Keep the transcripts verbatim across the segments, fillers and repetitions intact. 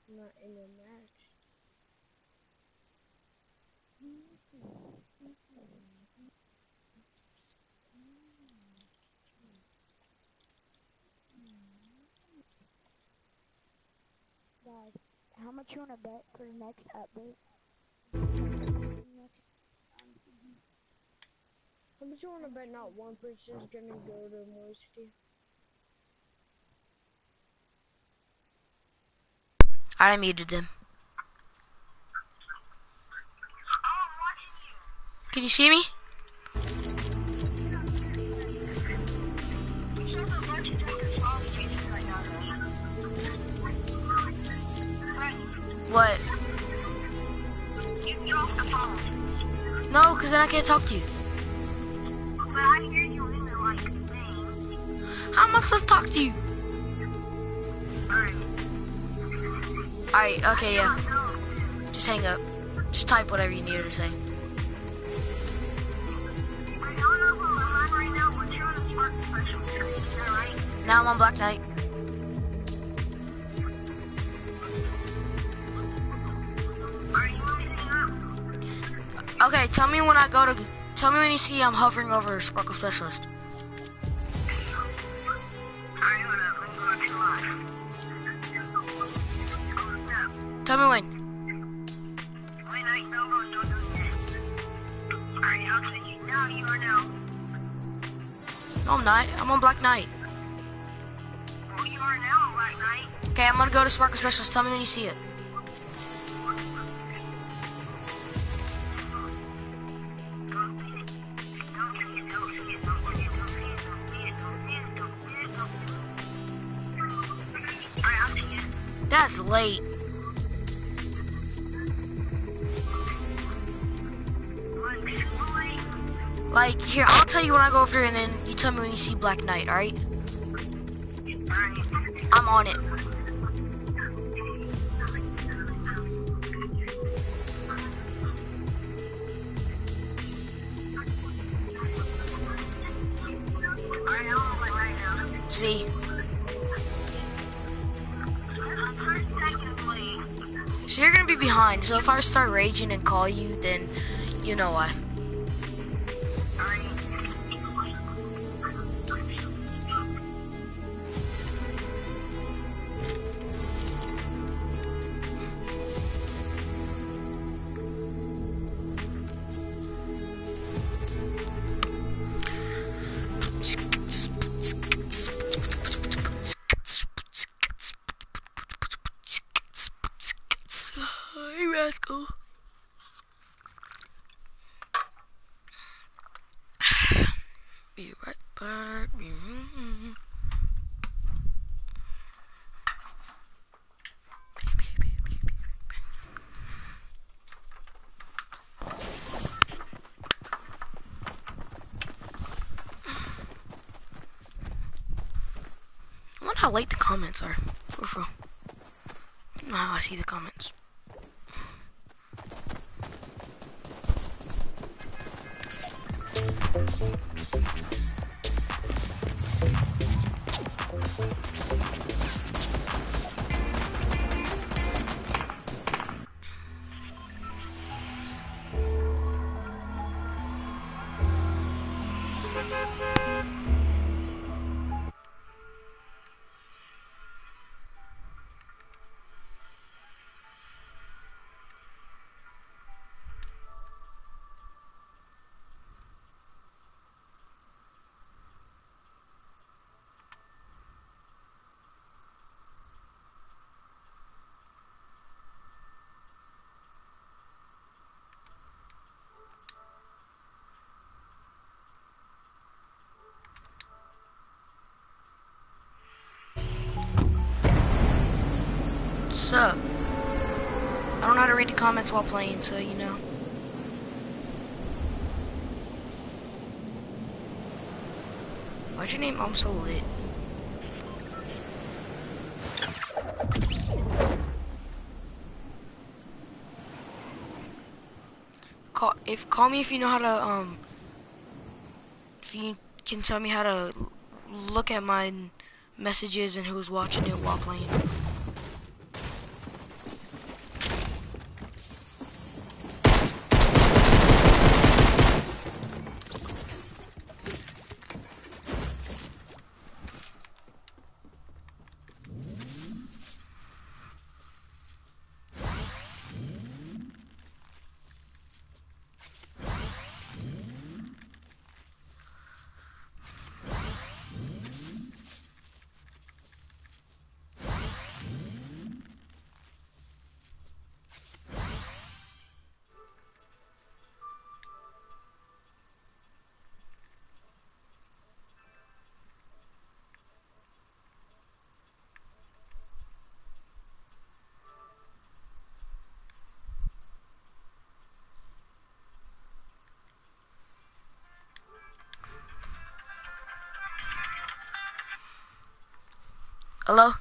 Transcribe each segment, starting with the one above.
Not in a match. Guys, how much you wanna bet for the next update? Next, um, How much you wanna bet not one person is gonna go to Moisty? I muted them. Can you see me? What? No, because then I can't talk to you. How am I supposed to talk to you? Alright, okay, yeah. Just hang up. Just type whatever you needed to say. Now I'm on Black Knight. Okay, tell me when I go to, tell me when you see I'm hovering over Sparkle Specialist. Tell me when. No, I'm not. I'm on Black Knight. Okay, I'm gonna go to Sparkle Specialist. Tell me when you see it. That's late. Like, here, I'll tell you when I go over there and then you tell me when you see Black Knight, alright? I'm on it. See? So you're gonna be behind, so if I start raging and call you, then you know why. Hey, Rascal. Be right back. I wonder how late the comments are. For real. I don't know how I see the comments. What's up? I don't know how to read the comments while playing, so you know. Why's your name I'm so lit? Call if call me if you know how to um if you can tell me how to look at my messages and who's watching it while playing. Hello?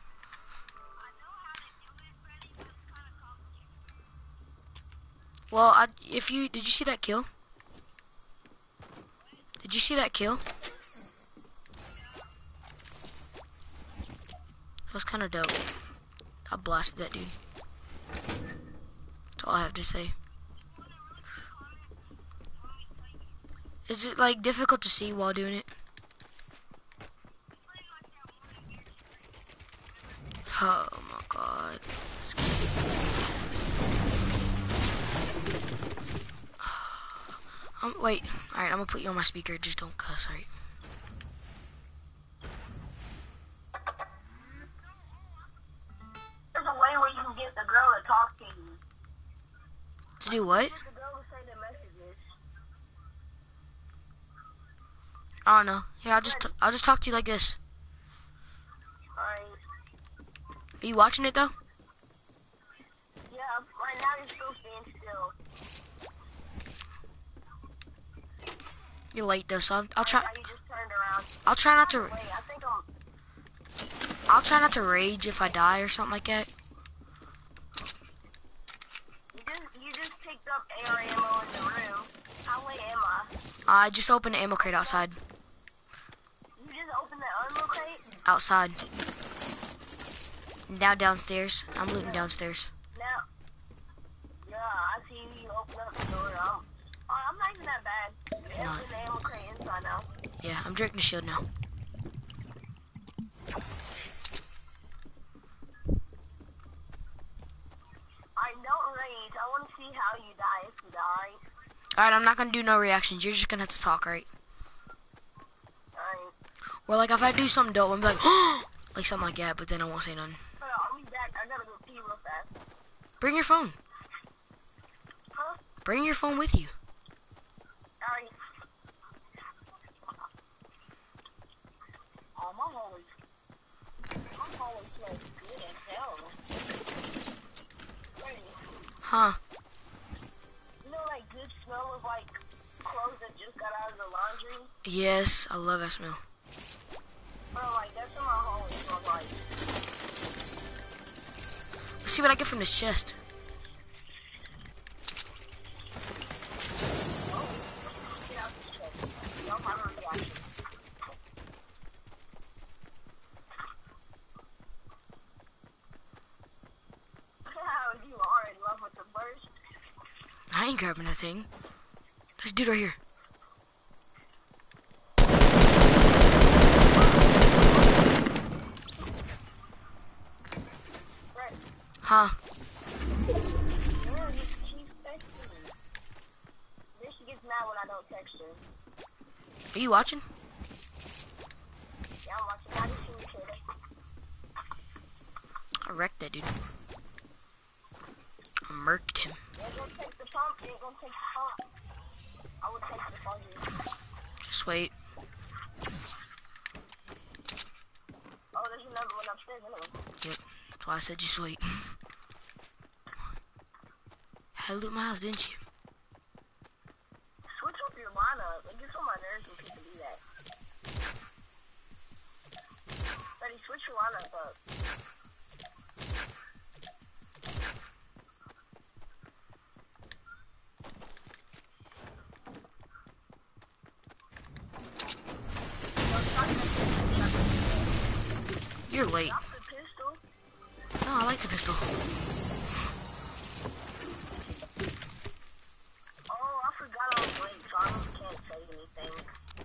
Well, I, if you, did you see that kill? Did you see that kill? That was kind of dope. I blasted that dude. That's all I have to say. Is it like difficult to see while doing it? Oh my god. Um, wait, alright, I'm gonna put you on my speaker, just don't cuss, alright? There's a way where you can get the girl to talk to you. To do what? Get the girl to say the messages. I don't know. Yeah, I'll just, I'll just talk to you like this. Alright. Are you watching it though? Yeah, right now you're still staying still. You're late though, so I'll, I'll try. Now you just turned around. I'll try not to. Wait, I think I'm... I'll try not to rage if I die or something like that. You just, you just picked up A R ammo in the room. How late am I? I just opened the ammo crate outside. You just opened the ammo crate? Outside. Now downstairs. I'm looting downstairs. Now... Yeah, I see you open up the door. I'm, oh, I'm not even that bad. You No. opened the ammo crate inside now. Yeah, I'm drinking the shield now. I don't rage. I want to see how you die if you die. Alright, I'm not gonna do no reactions. You're just gonna have to talk, right? Alright. Or like if I do something dope, I'm like, like something like that, but then I won't say nothing. Hold on, I'll be back. I gotta go pee real fast. Bring your phone. Huh? Bring your phone with you. Alright. Oh, my hole is... My hole smells good as hell. Ready? Huh? You know, like, good smell of, like, clothes that just got out of the laundry? Yes, I love that smell. Bro, like, that's what my hole smells like. Let's see what I get from this chest. Oh, get out this chest. Don't have a reaction. How you are in love with the burst? I ain't grabbing a thing. This dude right here. Right. Huh? Yeah, he, she's texting me. Then she gets mad when I don't text her. Are you watching? Yeah, I'm watching. How do you see me, kid? I wrecked that dude. I murked him. You ain't gonna take the pump. You ain't gonna take the pump. I would take the fuzzy. Just wait. Oh, there's another one upstairs anyway. Yep. That's why I said just wait. Had to loot my house, didn't you? Switch up your lineup. It gets on my nerves when people do that. Buddy, switch your lineup up. You're late. Drop the pistol. No, I like the pistol. Oh, I forgot I was late, so I really can't say anything.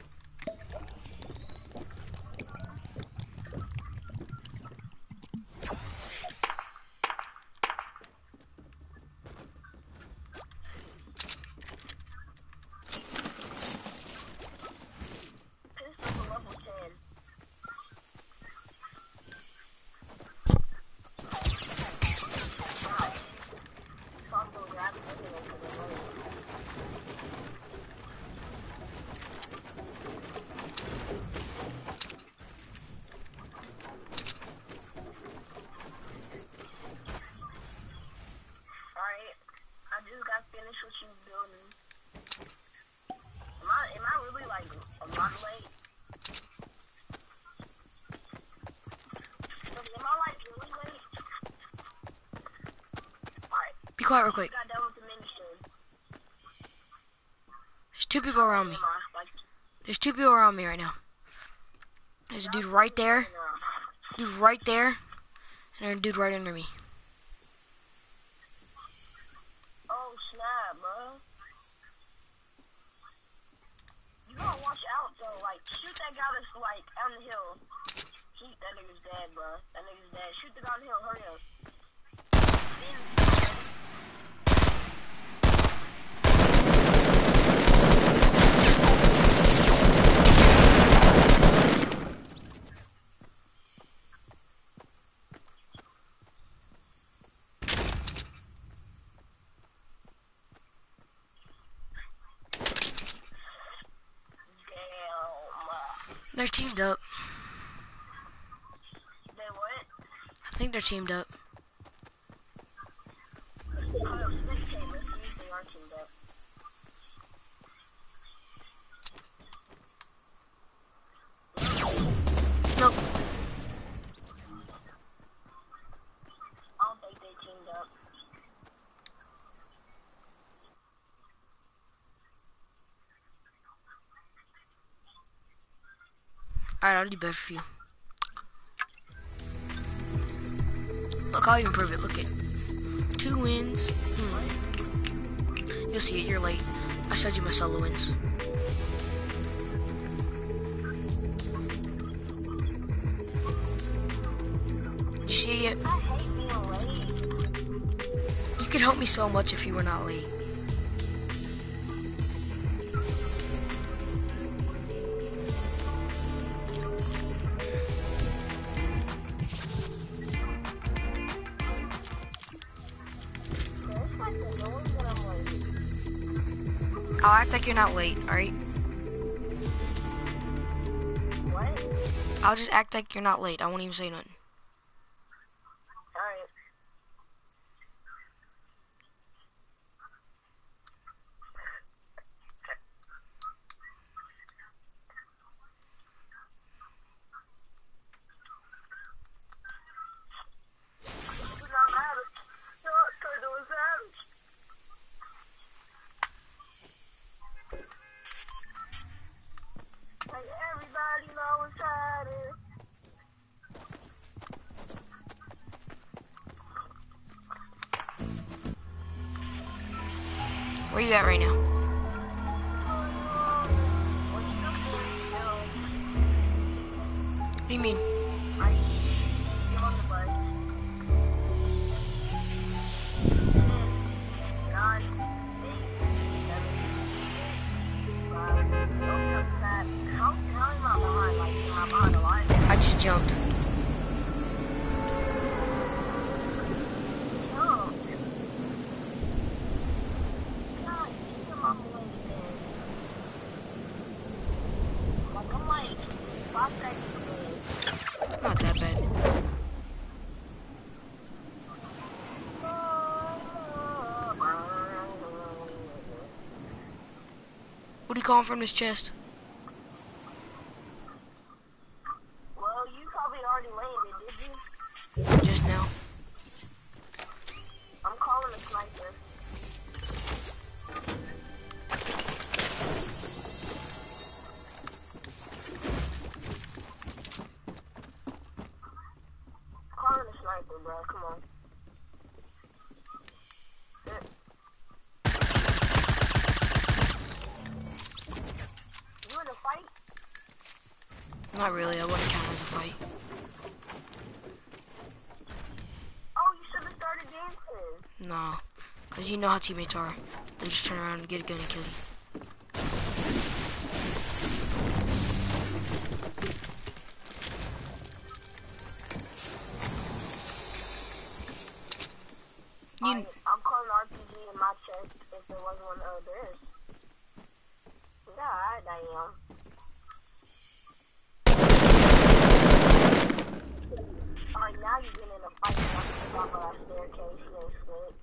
Pistol's a level ten. So I'm gonna grab it anyway for the money. Alright, I just got finished with you building. Am I, am I really like a lot late? Be quiet real quick. Got done with the mission. There's two people around me. Like, There's two people around me right now. There's a dude right there. Dude right there. And there's a dude right under me. oh snap, bro. You gotta watch out though. Like, shoot that guy that's like on the hill. Shoot, that nigga's dead, bro. That nigga's dead. Shoot the guy on the hill. Hurry up. They're teamed up. They what? I think they're teamed up. Oh, spectators. They are teamed up. Nope. I don't think they teamed up. Alright, I'll do better for you. Look, I'll even prove it. Look it. Two wins. Hmm. You'll see it. You're late. I showed you my solo wins. You see it? I hate being late. You could help me so much if you were not late. I'll act like you're not late, alright? What? I'll just act like you're not late. I won't even say nothing. Alright. Like everybody knows how to. Where you at right now? What do you mean? I just jumped. It's not that bad. What are you calling from this chest? Well, you probably already landed, did you? Just now. I'm calling a sniper. Calling a sniper, bro. Come on. You in a fight? Not really. I wouldn't count as a fight. Oh, you should have started dancing. Nah. Because you know how teammates are. They just turn around and get a gun and kill you. I, I'm calling R P G in my chest if there was one. Oh, there is. Yeah, alright, I am. Alright, now you're getting in a fight. I'm gonna go off of that staircase. Yes, good.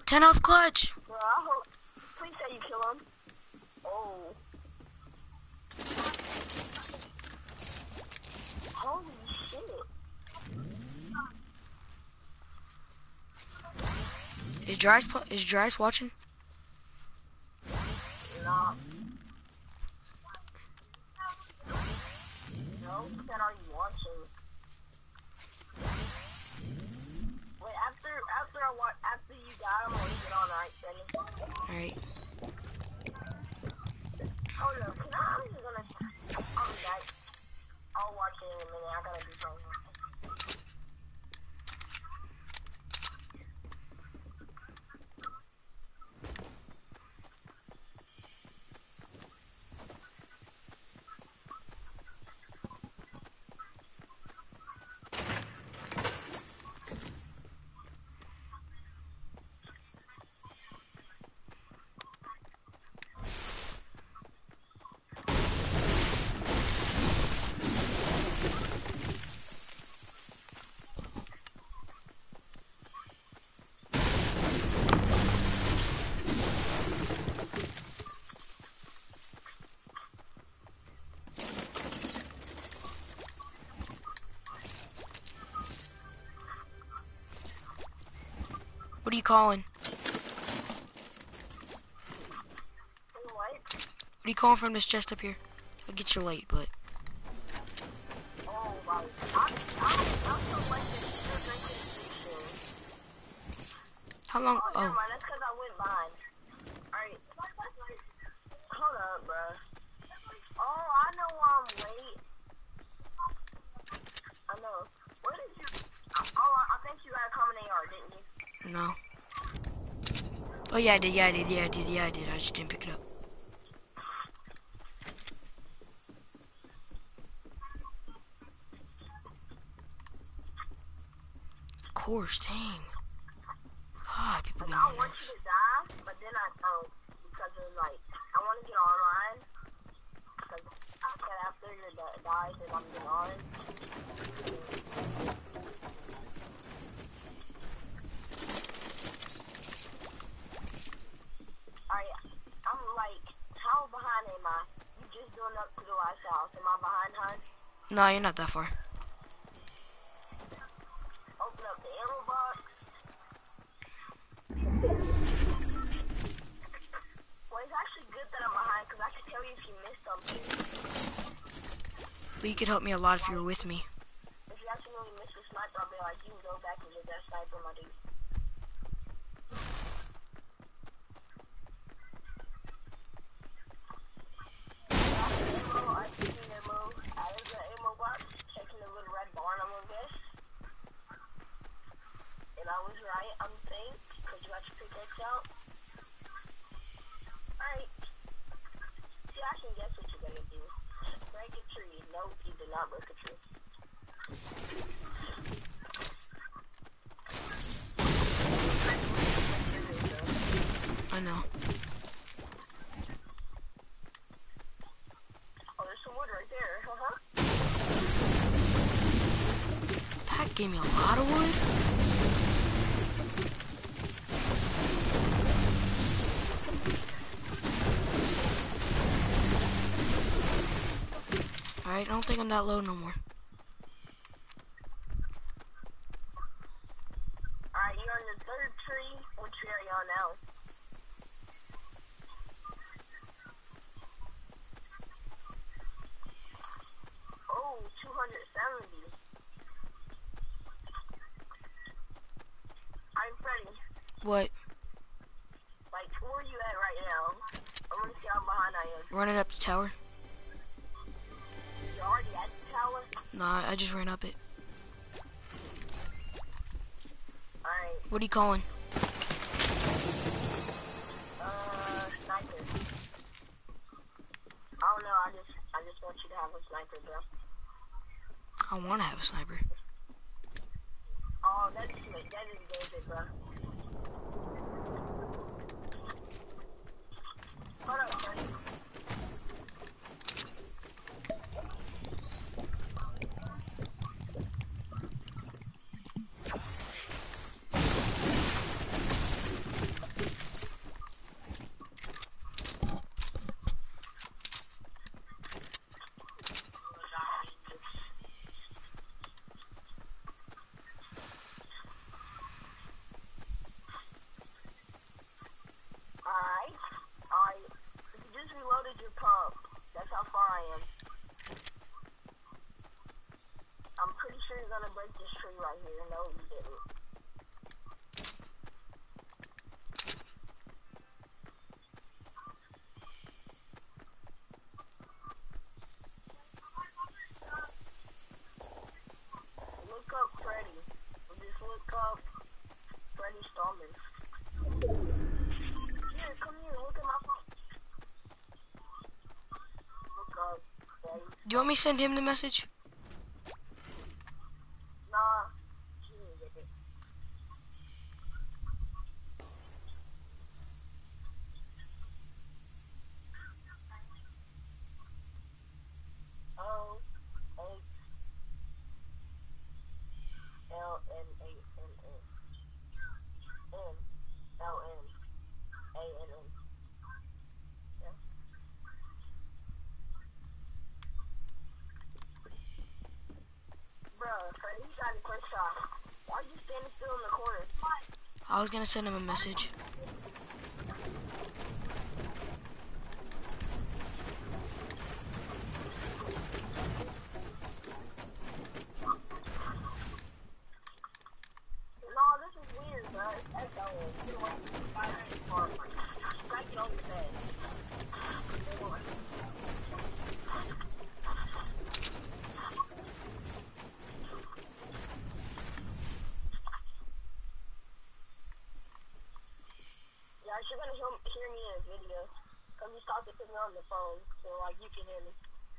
ten health clutch. Bro, I hope. Please say you kill him. Oh. Holy shit. Is Dryce, is Dryce watching? Nah. No, he said, are you watching? Wait, after after I watch after you got him, I'll leave it on, alright, Benny? Alright. Oh no, can I, I'm just gonna, I'll be back. I'll watch it in a minute, I gotta do something. What are you calling? What? What are you calling from this chest up here? I get you late, but. Oh, right. I'm, I'm, I'm so late that you're drinking station. How long? Oh, never Oh. mind, that's because I went behind. Alright. Hold up, bro. Oh, I know why I'm late. I know. Where did you... Oh, I think you had a common A R, didn't you? No. Oh yeah, I did. Yeah, I did. Yeah, I did. Yeah, I did. I just didn't pick it up. Of course, dang. God, people get I on want this. you to die, but then I don't. Because it's like, I want to get online. Because I said after your da- dies, then I'm getting on. Alright, I'm like, how behind am I? You just doing up to the last house. Am I behind, hon? No, you're not that far. Open up the ammo box. Well, it's actually good that I'm behind because I can tell you if you missed something. But you could help me a lot if you were with me. If you accidentally miss a sniper, I'll be like, you can go back and get that sniper, my dude. Ammo, I see ammo. Out of the ammo box, checking the little red barn, I'm gonna guess. And I was right, I'm think, because you got your pickaxe out. Alright. See, I can guess what you're gonna do. Break a tree. No, you did not break a tree. I know. Oh, there's some wood right there. Uh-huh. That gave me a lot of wood. Alright, I don't think I'm that low no more. Alright, you're on the third tree. What tree are you on now? Oh, two hundred seventy. I'm Freddy. What? Like, where are you at right now? I want to see how behind I am. Running up the tower? You're already at the tower? Nah, I just ran up it. Alright, What are you calling? uh, sniper. I don't know, I just, I just want you to have a sniper, bro. I want to have a sniper. Oh, that's sweet. That is David, bro. Hold up, buddy. break this tree right here. No, you didn't. Look up Freddy. Just look up Freddy Stallman. Here, come here. Look at my phone. Look up Freddy. Do you want me to send him the message? Nah. He didn't get it. O H L N A N N N L N A N N. Yeah. Bro, Freddy got a quick shot. Why are you standing still in the corner? I was gonna send him a message. No, this is weird, bro. It's echoing. Get away from the fire or strike it on your head. Yeah, you're gonna hear, hear me in a video. Cause he's talking to me on the phone, so like you can hear me.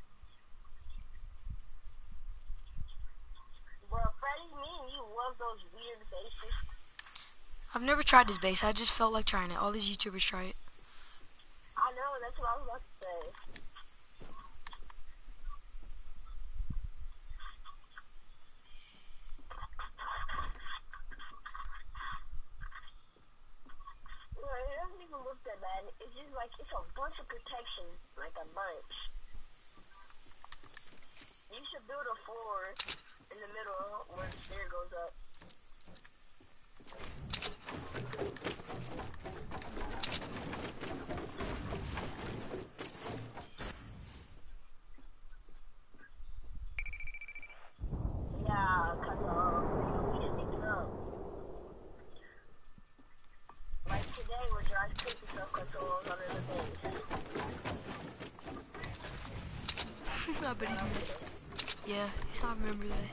Bro, Freddy, me and you love those weird bases. I've never tried this base. I just felt like trying it. All these YouTubers try it. I know, that's what I was about to say. Well, it doesn't even look that bad. It's just like, it's a bunch of protection. Like a bunch. You should build a floor in the middle where the stair goes up. Yeah, cause uh, we just need to know. Like today, we're dry cooking stuff controls under the base. I bet he's mad. Yeah, I remember that.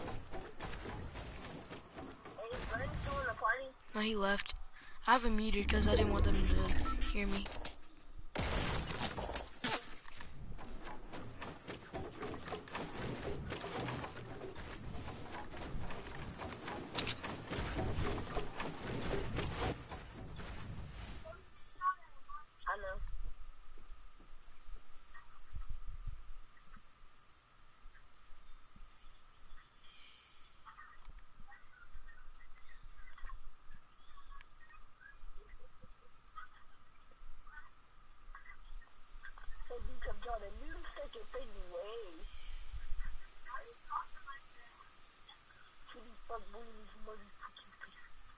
Hey, is Brandon still in the party? No, he left. I have him muted because I didn't want them to hear me. I know. Hey, because Jordan, you such a big way. To the fuck boys, motherfucking face.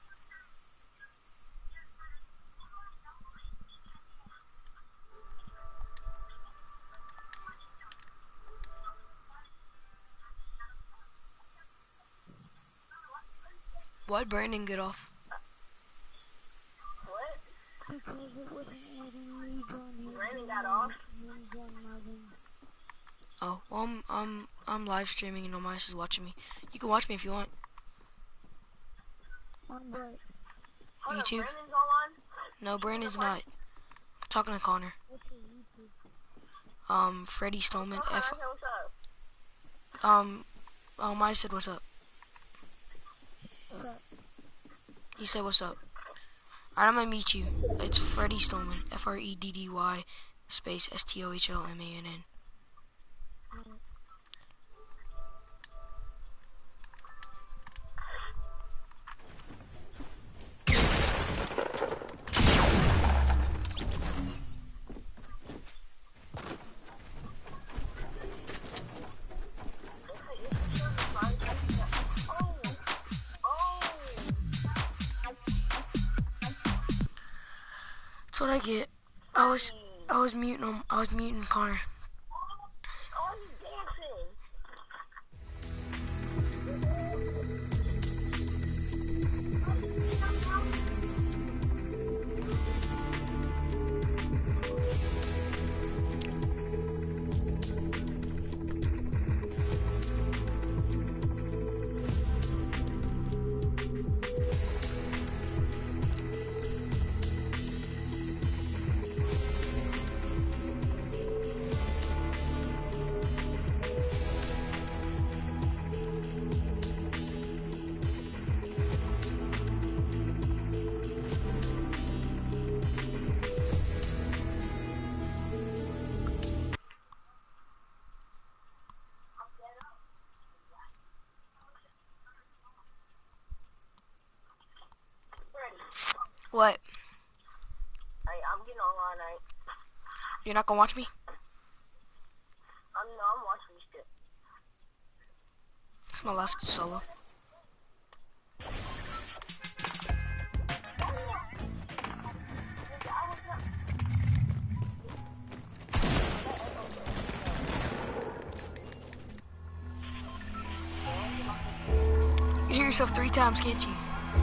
Why'd Brandon get off? What? Because it wasn't letting me join his Brandon got off? and then join Marvin. Oh, well, I'm, I'm, I'm live streaming and Omias is watching me. You can watch me if you want. On what? Hold up, YouTube? Brandon's online? No, Brandon's not. I'm talking to Connor. What's your YouTube? Um, Freddie Stallman. Connor, F. say what's up? Um, Omias said what's up. What's up? He said what's up. Alright, I'm gonna meet you. It's Freddie Stallman. F R E D D Y space S T O H L M A N N. That's what I get. I was I was muting him. I was muting Connor. Oh, he's dancing. What? I, I'm getting online, right? You're not gonna watch me? I'm, no, I'm watching this shit. It's my last solo. You can hear yourself three times, can't you?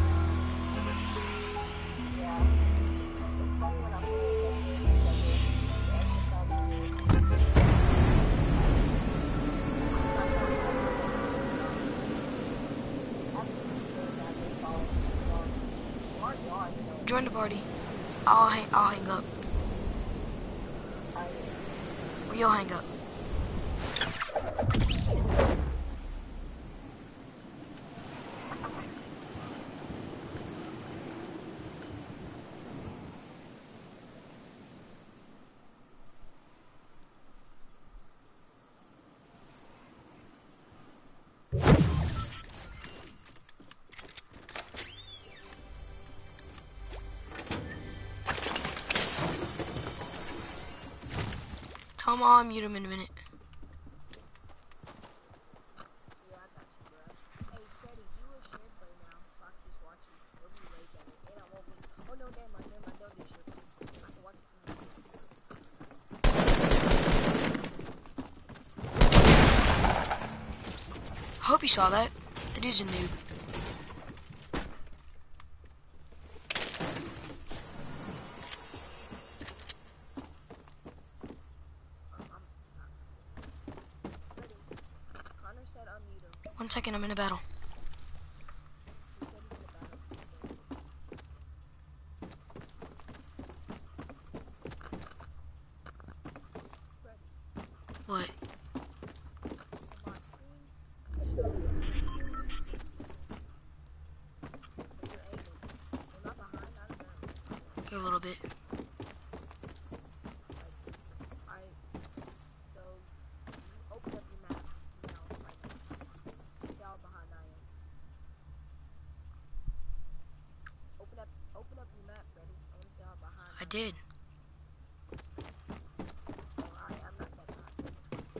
Join the party. I'll hang. I'll hang up. Or you'll hang up. Tell him I'll mute him in a minute. Yeah, I got you, bro. Hey, Freddy, do a shared play now, so I can just watch you. It'll be way better, and I won't be. Oh no, never mind, never mind. Don't do shared play. I can watch it from the I hope you saw that. That is a noob. One second, I'm in a battle. What? A little bit. Open up your map, Freddy. I want to see how behind. I did. Oh, I, I'm not that behind.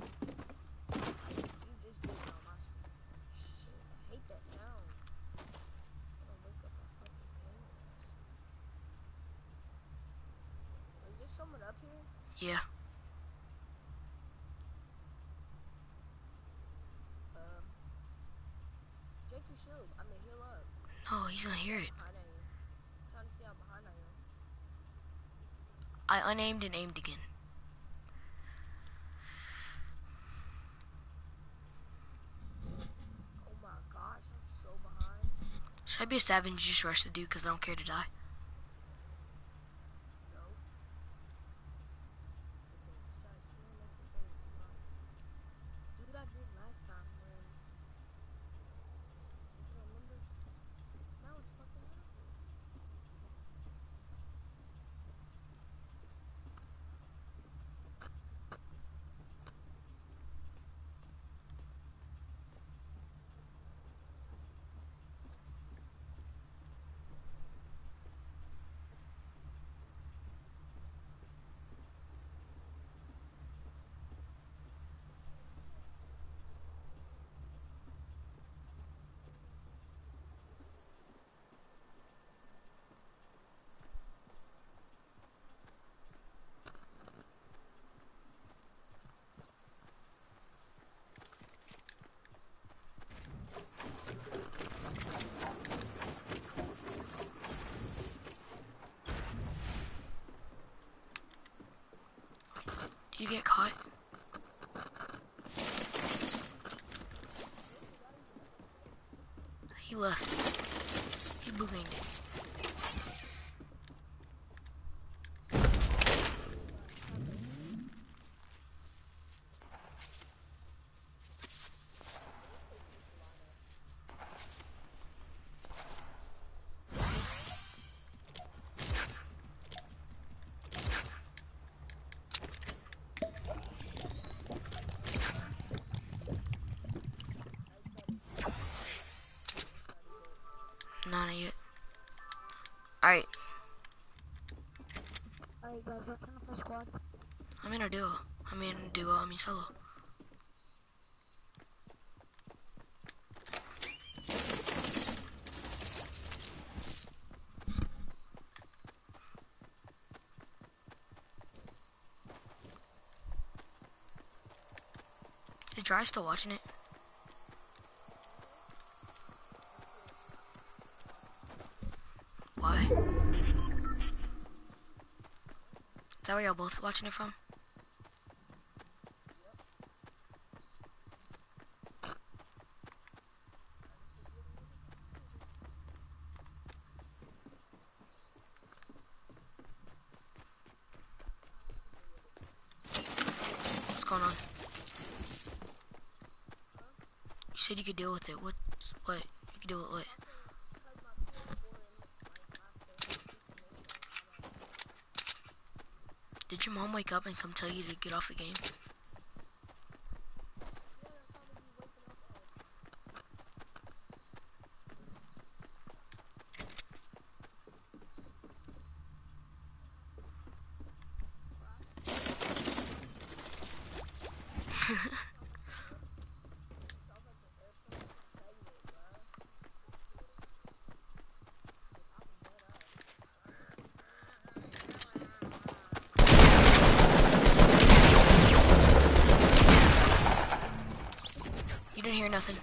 You just did it on my screen. Shit, I hate that sound. I'm gonna wake up a fucking pain in this. Is there someone up here? Yeah. Um, drink your shield. I mean, heal up. No, he's gonna hear it. Behind I am. I'm trying to see how behind I am. I unaimed and aimed again. Oh my gosh, I'm so behind. Should I be a savage and just rush the dude because I don't care to die? No. Okay, let's try to see what makes it so it's too hard. Do what I did last time when... You don't remember? Now it's fucking out. You get caught? He left. He booganged it. Not yet. Alright guys, let's turn off my squad. I mean a duo. I mean duo, I mean solo. Is Dry still watching it? Why? Is that where y'all both watching it from? What's going on? You said you could deal with it. What? What? You could deal with what? Did your mom wake up and come tell you to get off the game? You didn't hear nothing.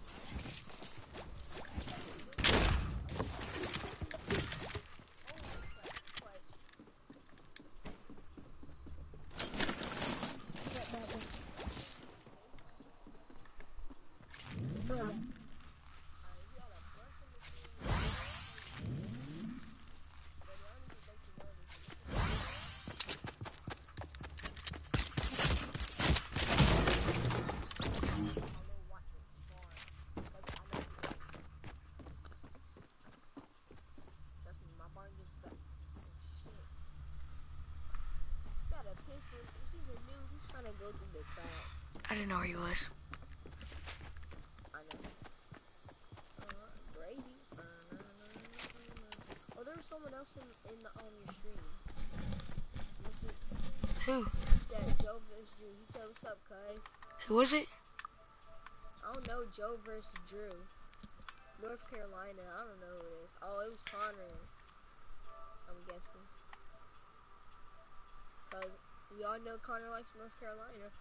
I didn't know where he was. I know. Uh, Brady. Uh, oh, there's someone else in, in the, on your stream. Listen, Who? it's that Joe versus Drew. He said, "What's up, guys?" Who was it? I don't know. Joe versus Drew. North Carolina. I don't know who it is. Oh, it was Connor. I'm guessing. Cause we all know Connor likes North Carolina.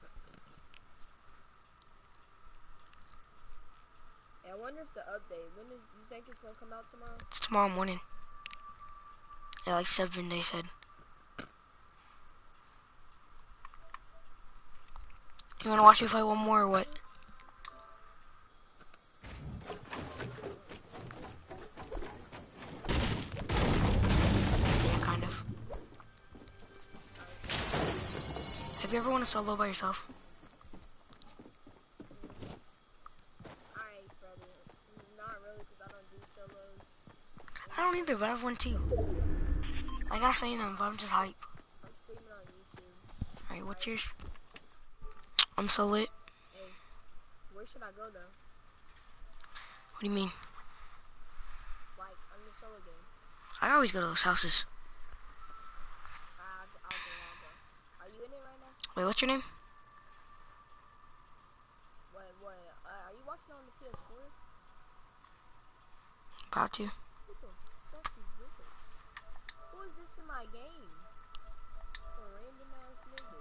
Yeah, I wonder if the update, when is, you think it's gonna come out tomorrow? It's tomorrow morning. Yeah, like seven, they said. You wanna watch me fight one more or what? Yeah, kind of. Have you ever won a solo by yourself? Alright, Freddy. Not really, because I don't do solos. I don't either, but I've won two. I'm not saying them, but I'm just hype. I'm streaming on YouTube. Alright, what's yours? I'm so lit. Hey, where should I go, though? What do you mean? Like, on the solo game. I always go to those houses. Uh, I'll, go, I'll go, I'll go. Are you in it right now? Wait, what's your name? What, what, uh, are you watching on the P S four? About to. What the fuck is this? Who is this in my game? A random ass nigga.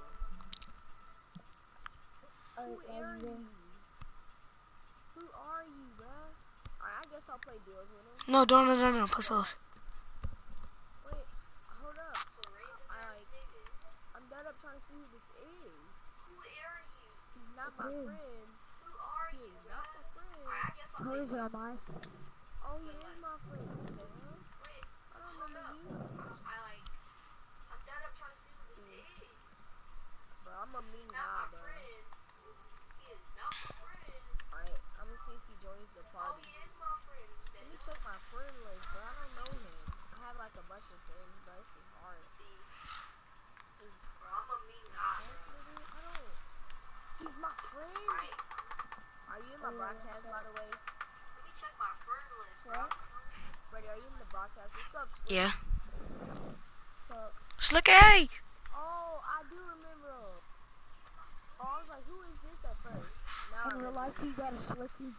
Who are you? Who are you, bruh? Alright, I guess I'll play duos with him. No, don't, no, no, no, play solos. Wait, hold up. I, I'm dead up trying to see who this is. Who are you? He's not my Who? friend. Who are he you? He's not my friend. Alright, I guess I'll Who is am I? Oh, he is my friend. What the hell? Wait, I don't remember you. I like, I'm dead up trying to see who this mm. is. Bro, I'm a mean guy, bro. He is not my friend. Alright, I'm gonna see if he joins the party. Oh, he is my friend. Let me check my friend list, bro. I don't know him. I have like a bunch of friends, but this is hard. See, this is, bro, I'm a mean guy, bro. I don't. He's my friend. Alright. Are you in my broadcast, by the way? Let me check my friend list, bro. What? Brady, are you in the broadcast? What's up, Slim? Yeah. What's up? Slicky! Oh, I do remember. Oh, I was like, who is this at first? Now I In real remember. life, you got a slicky.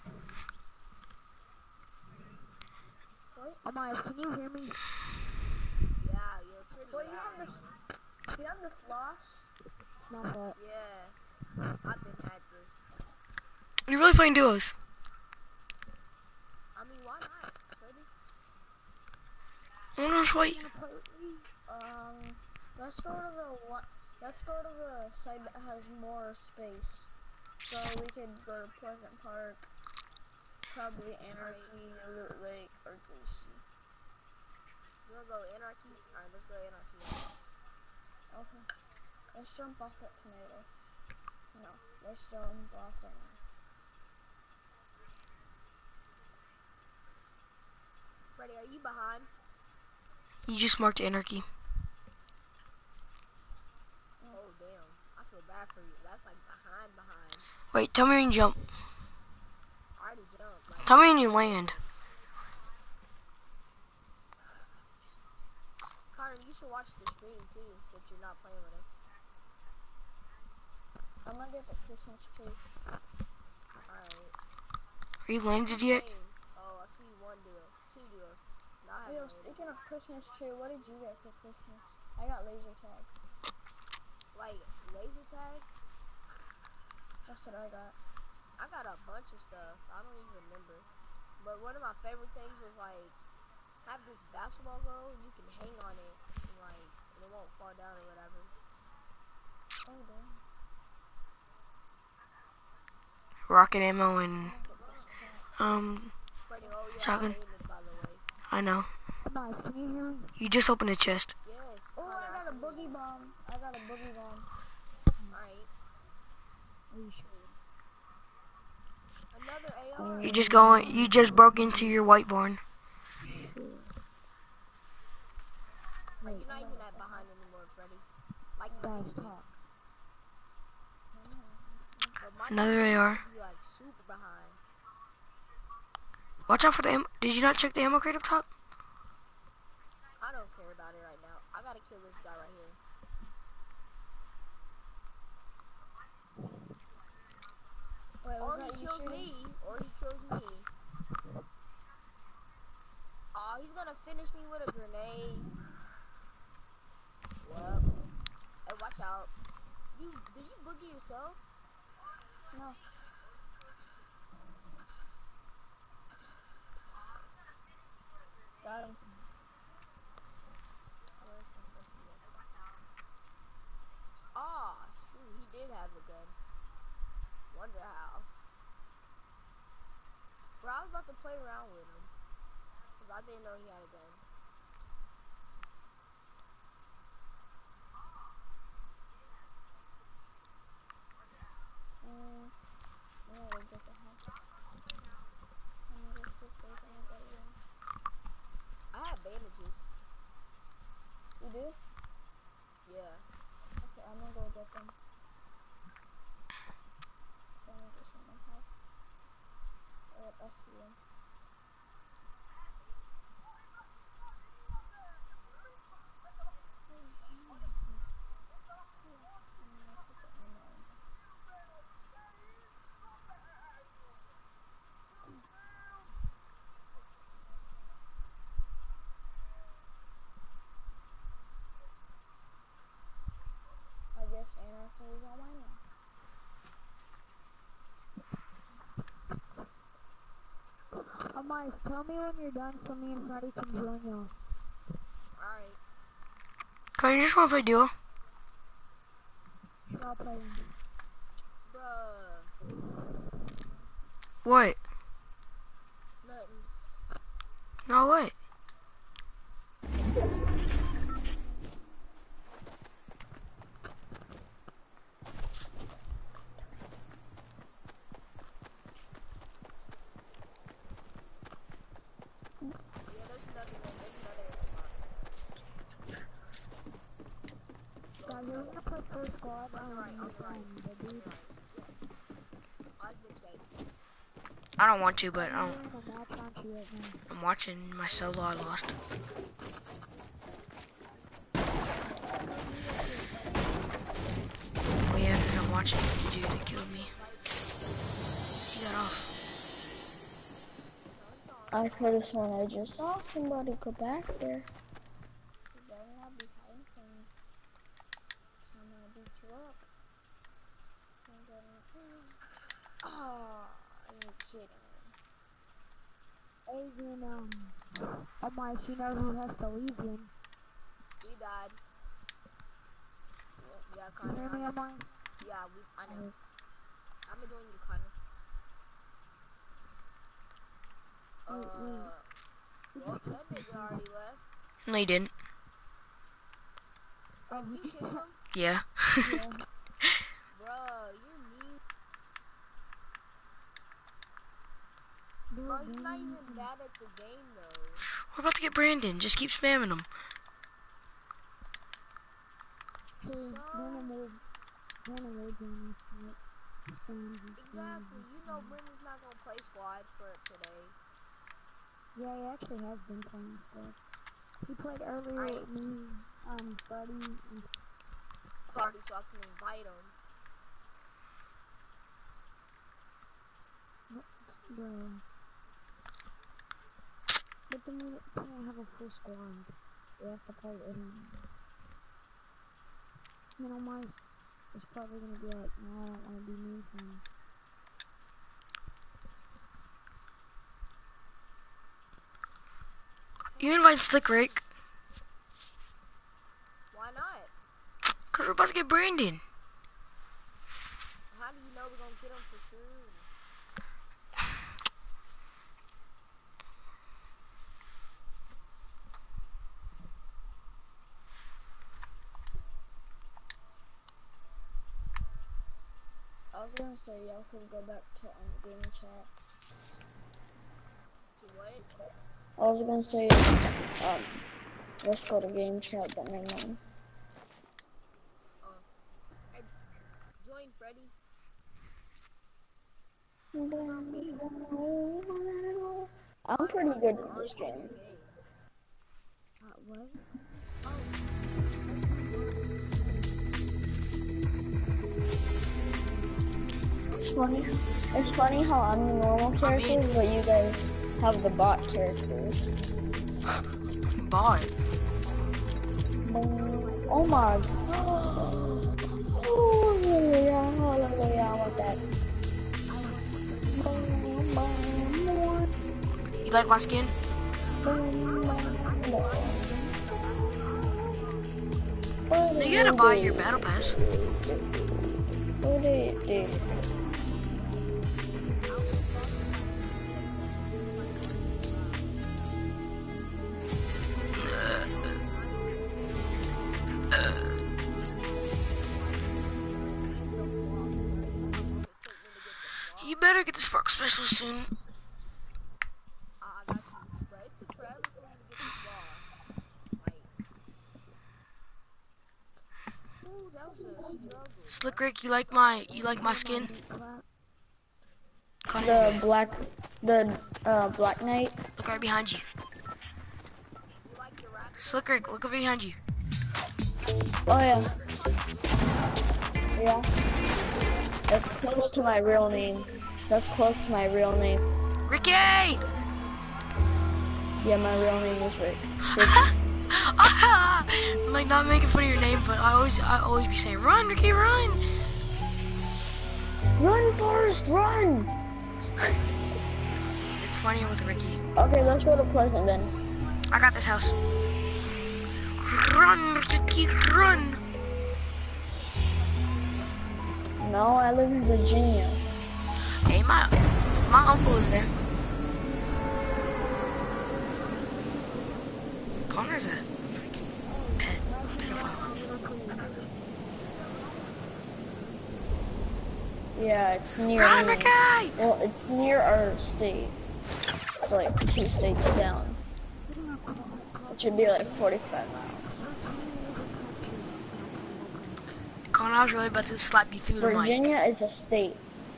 What? Amaya, can you hear me? Yeah, you're pretty Well, you loud. have this. You have the floss. Not that. Yeah, I've been had this. You're really playing duos. I mean, why not? Pretty. I wonder which way. Wanna play with me? Um, let's go to the one. Let's go to the side that has more space, so we can go to Pleasant Park, probably Anarchy, Loot Lake, or K C. You wanna go Anarchy? Alright, let's go Anarchy. Okay. Let's jump off that tomato. No, let's jump off that one. Freddy, are you behind? You just marked anarchy. Oh, damn. I feel bad for you. That's like behind, behind. Wait, tell me when you jump. I already jumped. Like, Tell me when you land. Connor, you should watch the stream too, since you're not playing with us. I'm gonna get the Christmas tree. Alright. Are you landed yet? Oh, I see one duo. Two duos. Now I Yo, have speaking of Christmas tree, what did you get for Christmas? I got laser tag. like laser tag. That's what I got. I got a bunch of stuff. I don't even remember. But one of my favorite things was like have this basketball goal and you can hang on it and like and it won't fall down or whatever. Oh damn. Rocket ammo and um Freddy, oh yeah, shotgun. I made it by the way. I know. Amaya, can you hear me? You just opened a chest. Yes. Oh, Connor, I got a can hear boogie you. bomb. I got a boogie bomb. Alright. Are you sure? Another A R. You just going. You just broke into your white barn. Like you're not even that behind anymore, Freddy. Like you Guys, used to be. talk. But my Another team A R. used to be like super behind. Watch out for the ammo. Did you not check the ammo crate up top? I don't care about it right now. I gotta kill this guy right here. Wait, was Or that he you kills shooting? me, or he kills me. Oh, he's gonna finish me with a grenade. Well, hey, watch out. You did you boogie yourself? No. Got him. Oh, shoot, he did have a gun. Wonder how. Bro, I was about to play around with him. Cause I didn't know he had a gun. Mm, I'm gonna go get the house. I'm gonna go see if there's anybody in. I have bandages. You do? Yeah. Okay, I'm gonna go get them. Let me just find my house. Oh, yep, I see them. I guess Anarchy is all mine now. Amaya, tell me when you're done so me and Freddy can join y'all. Alright. Can you just want to play duo? Y'all playing. Bruh. What? Nothing. No, what? Yeah, there's another one. There's another box. Guys, we're gonna play first squad. On the Um, right, on the right. um, the dude. I've been safe. I don't want to, but I I'm don't, doing a match on you right now. I'm watching my solo. I lost. watching the dude that killed me. He got off. I could have sworn I just saw somebody go back there. You better not be hiding from me. I'm gonna beat you up. I'm gonna... Oh, you're kidding me. Adrian, um, oh my, she knows who has to leave then. He died. Yeah, yeah, You Connor. hear me, I- Omar? Yeah, we, I know. I'm gonna join you, Connor. Uh, Wait, wait. well, that nigga already left. No, he didn't. Oh, you kill him? Yeah. Yeah. Bruh, you're mean. Bro, Bro, you're not even bad at the game, though. We're about to get Brandon. Just keep spamming him. Hey, Brandon will, Brandon will join us, right? Spams and spams Exactly. and You know spams. Brendan's not gonna play squad for today. Yeah, he actually has been playing squad. He played earlier Alright. with me, um, Buddy, and Party, so I can invite him. bro. But then we can't have a full squad. We have to play with him. You know, Mars is probably gonna be like, no, I don't want to be mean to him. You invite Slick Rick. Why not? Because we're about to get Brandon. How do you know we're gonna get him for soon? I was gonna say y'all can go back to um, game chat. To what? I was gonna say um, let's go to game chat, but never mind. Oh. Hey, join Freddy. I'm pretty good at this game. Uh, what? It's funny. It's funny how I'm the normal characters, but you guys have the bot characters. Bot. Oh my god. Hallelujah, hallelujah, I want that. You like my skin? No, you gotta buy your battle pass. What did it do? You better get the Spark Special soon. Uh, I got you. But it took forever for me to get this ball. Like, ooh, that was a struggle. Slick Rick, you like my you like my skin? Connor, The black, the uh, Black Knight. look right behind you. You like the rap? Slick Rick, look up behind you. Oh yeah. Yeah. That's close to my real name. That's close to my real name. Ricky! Yeah, my real name is Rick. I'm like not making fun of your name, but I always I always be saying, run, Ricky, run! Run, Forrest, run! It's funnier with Ricky. Okay, let's go to Pleasant then. I got this house. Run, Ricky, run! No, I live in Virginia. Hey, my my uncle is there. Connor's a freaking pet pedophile. Yeah, it's near Run, me. Ricky! Well, it's near our state. It's like two states down. It should be like forty-five miles. Connor, I was really about to slap you through the mic. Virginia is a state.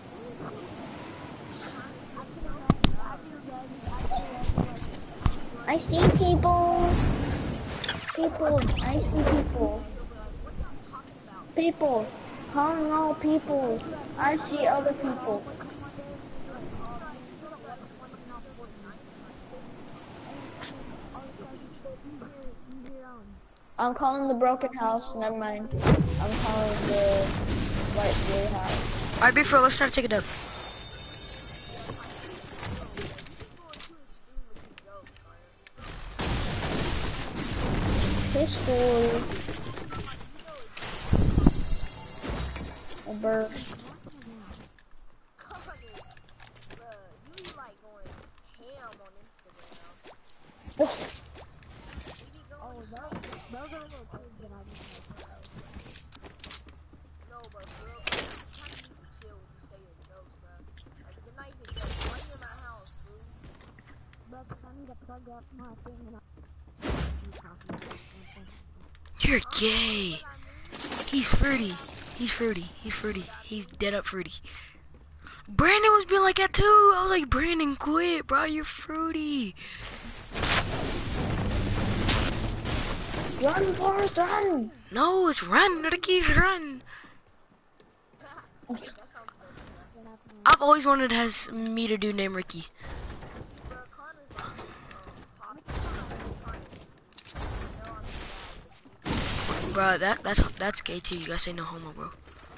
I see people. People. I see people. People. calling all people. I see other people. I'm calling the broken house. Never mind. I'm calling the white blue house. Alright, before, let's try to take it up. Pistol. A burst. This. Oh, those, those are little kids that I just No, but bro, you kind of need to chill when you say your jokes, bro. Like, you're not even jokes. Why you in my house, dude? Bro, I need to plug up my thing and You're gay. He's fruity. He's fruity. He's fruity. He's dead up fruity. Brandon was being like that too. I was like, Brandon, quit, bro. You're fruity. Run, Forrest, run! No, it's run. Ricky, run. I've always wanted to have meet a dude named Ricky. Bro, that that's that's gay too. You guys say no homo, bro.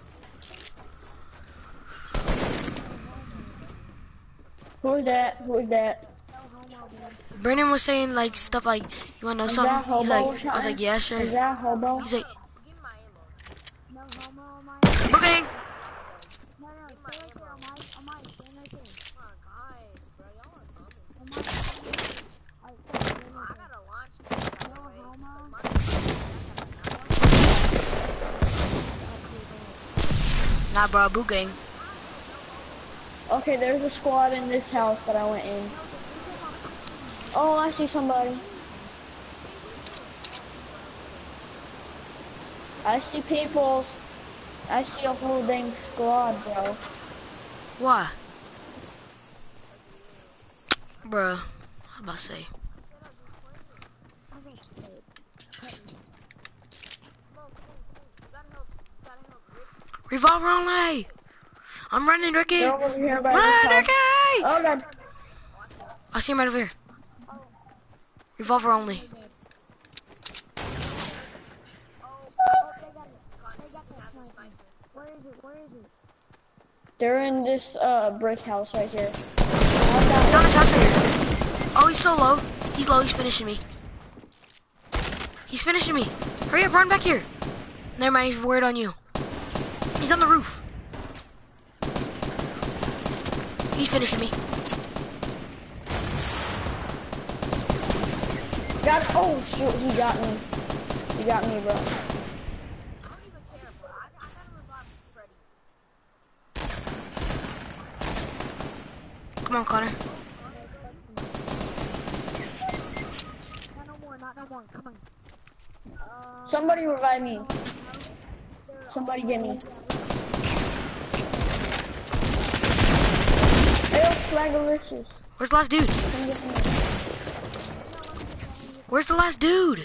Who's that? Who's that? Brandon was saying like stuff like, you wanna know Is something? that He's hobo like, I was like, time? yeah, sure. Is that hobo? He's like, No homo on my booking. No, no, stay right there, on my, on my, stay right there. Come on, guys, bro, y'all are bumming. On my, alright, stay right there. I gotta launch this, by the way. Nah, bro, boot gang. Okay, there's a squad in this house that I went in. Oh, I see somebody. I see people. I see a whole dang squad, bro. Why? Bruh, I'm about to say. Revolver only! I'm running, Ricky! They're over here by Run, this Ricky! house. Oh, God. I see him right over here. Revolver only. Where is it? Where is it? They're in this uh brick house right here. He's on his house right here. Oh, he's so low. He's low, he's finishing me. He's finishing me. Hurry up, run back here. Never mind, he's worried on you. He's on the roof. He's finishing me. Got oh shoot, he got me. He got me, bro. I don't even care, bro. I, I gotta revive Freddy. Come on, Connor. Not no more, not no more. Come on. Uh, Somebody revive me. Somebody get me. Hey, Swagalicious. Where's the last dude? Come get me. Where's the last dude?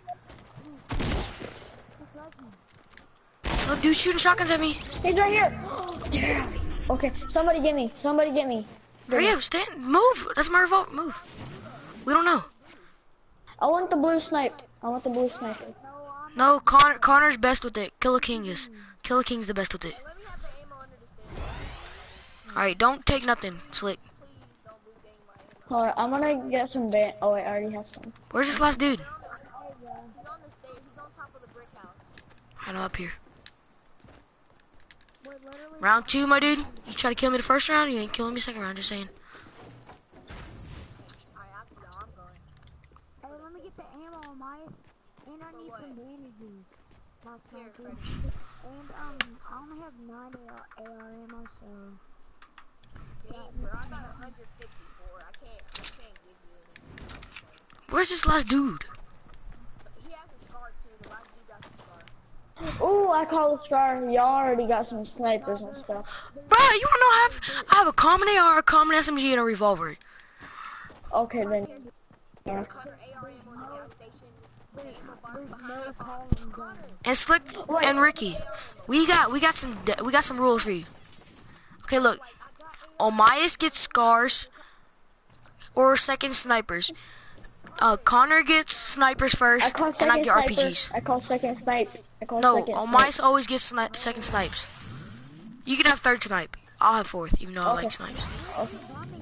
Oh, dude shooting shotguns at me. He's right here. Yeah. Okay, somebody get me. Somebody get me. Hurry up, stand, move. That's my revolt. Move. We don't know. I want the blue snipe. I want the blue sniper. No, Connor. Connor's best with it. Killer King is. Killer King's the best with it. let me have the ammo under the stairs. All right, don't take nothing, Slick. Please don't blue gang my ammo. Hold on, I'm gonna get some band. Oh wait, I already have some. Where's this last dude? He's on the stairs. He's on top of the brick house. I know, up here. Wait, literally. Round two, my dude. You try to kill me the first round, you ain't killing me second round. Just saying. Alright, after y'all, I'm going. Hey, let me get the ammo on my. And I need some bandages. My sniper. And um, I only have nine A R ammo, so. Yeah, bro, I got one hundred fifty-four. I can't, I can't give you any. Where's this last dude? He has a scar too. The last dude got the scar. Ooh, I call the star. Y'all already got some snipers and stuff. Bruh, you wanna know I have? I have a common A R, a common S M G, and a revolver. Okay then. Yeah. Connor A R ammo in the gas station. The ammo box behind. And Slick and Ricky. We got we got some we got some rules for you. Okay, look. Omias gets scars or second snipers. Uh, Connor gets snipers I first, call and I second get sniper. R P Gs. I call second snipe. I call No, second Omias snipe. always gets sni second snipes. You can have third snipe. I'll have fourth, even though I Okay. like snipes. Okay.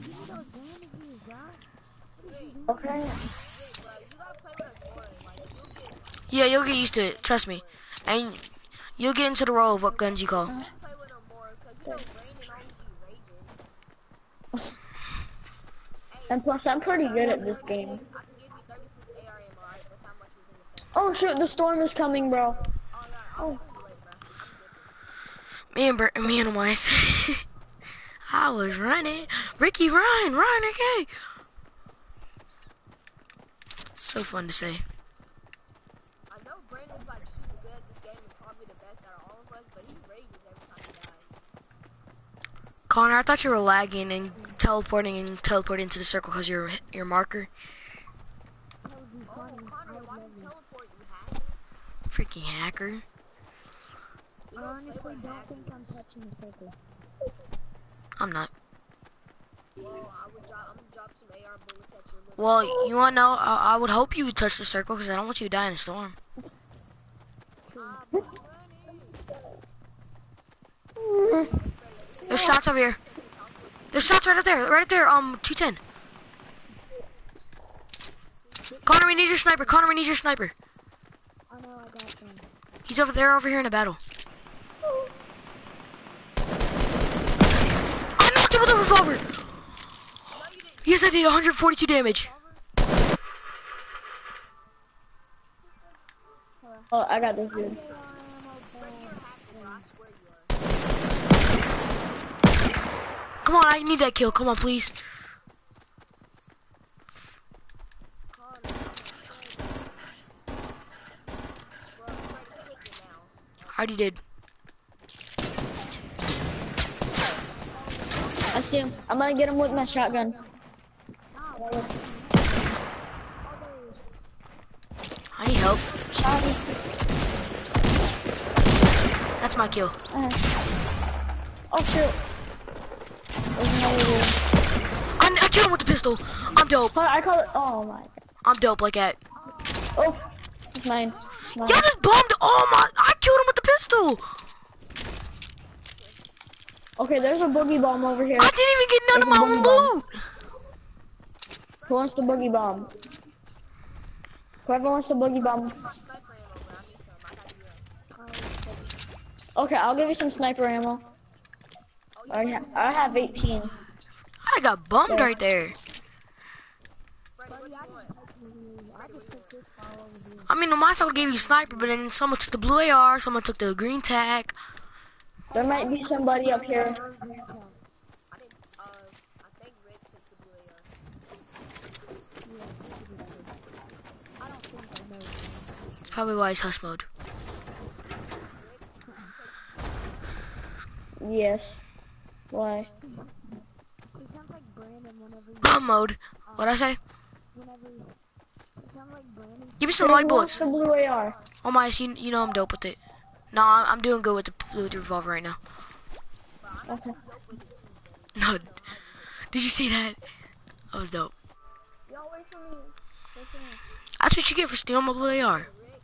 Okay. Bro, you gotta play with us more. Like, you'll get, Yeah, you'll get used to it. Trust me, and you'll get into the role of what guns you call. play with them more, cause you know Brandon always be raging. And plus, I'm pretty good at this game. I can give you thirty-six A R M, alright? That's how much was in the thing. Oh shoot, the storm is coming, bro. Oh, yeah, I'll give you later, bro. I'm good. Me and Bert, me and Omias. I was running. Ricky, run, run, okay. So fun to say. I know Brandon's like super good at this game and probably the best out of all of us, but he rages every time he dies. Connor, I thought you were lagging and teleporting and teleporting into the circle because you're your marker. Oh, Connor, why you teleport, you hacker? Freaking hacker. I honestly don't think I'm touching the circle. I'm not. Well, I would drop, I'm gonna drop some A R bullets at your little... Well, you wanna know? I, I would hope you would touch the circle because I don't want you to die in a storm. Ah, but you running. There's shots over here. There's shots right up there, right up there. Um, two ten. Connor, we need your sniper. Connor, we need your sniper. I know I got them. He's over there, over here in a battle. I knocked him with a revolver. Yes, I did. one hundred forty-two damage. Oh, I got this dude. Come on, I need that kill. Come on, please. I already did. I see him. I'm gonna get him with my shotgun. I need help. Shot him. That's my kill. Uh, oh shoot. There's another dude. I, I killed him with the pistol. I'm dope. Oh, I call it. Oh my. I'm dope like that. Oh, it's mine. Mine. Y'all just bombed. Oh my! I killed him with the pistol. Okay, there's a boogie bomb over here. I didn't even get none of my There's a own boogie loot. Who wants the boogie bomb? Whoever wants the boogie bomb. Okay, I'll give you some sniper ammo. I have, I have eighteen. I got bummed Yeah. right there. I mean, on my side, I gave you sniper, but then someone took the blue A R, someone took the green tag. There might be somebody up here. I didn't, uh, I think Rick took the blue A R. It's probably why he's hush mode. Yes. Why? It sounds like Brandon whenever you, Bum mode. What'd I say? whenever you, it sounds like Brandon. Give me some Who light wants bullets. the blue A R? Oh my, you, you know I'm dope with it. No, I'm, I'm doing good with the, with the revolver right now. Okay. No, did you see that? That was dope. Y'all wait for me. Wait for me. That's what you get for stealing my blue A R.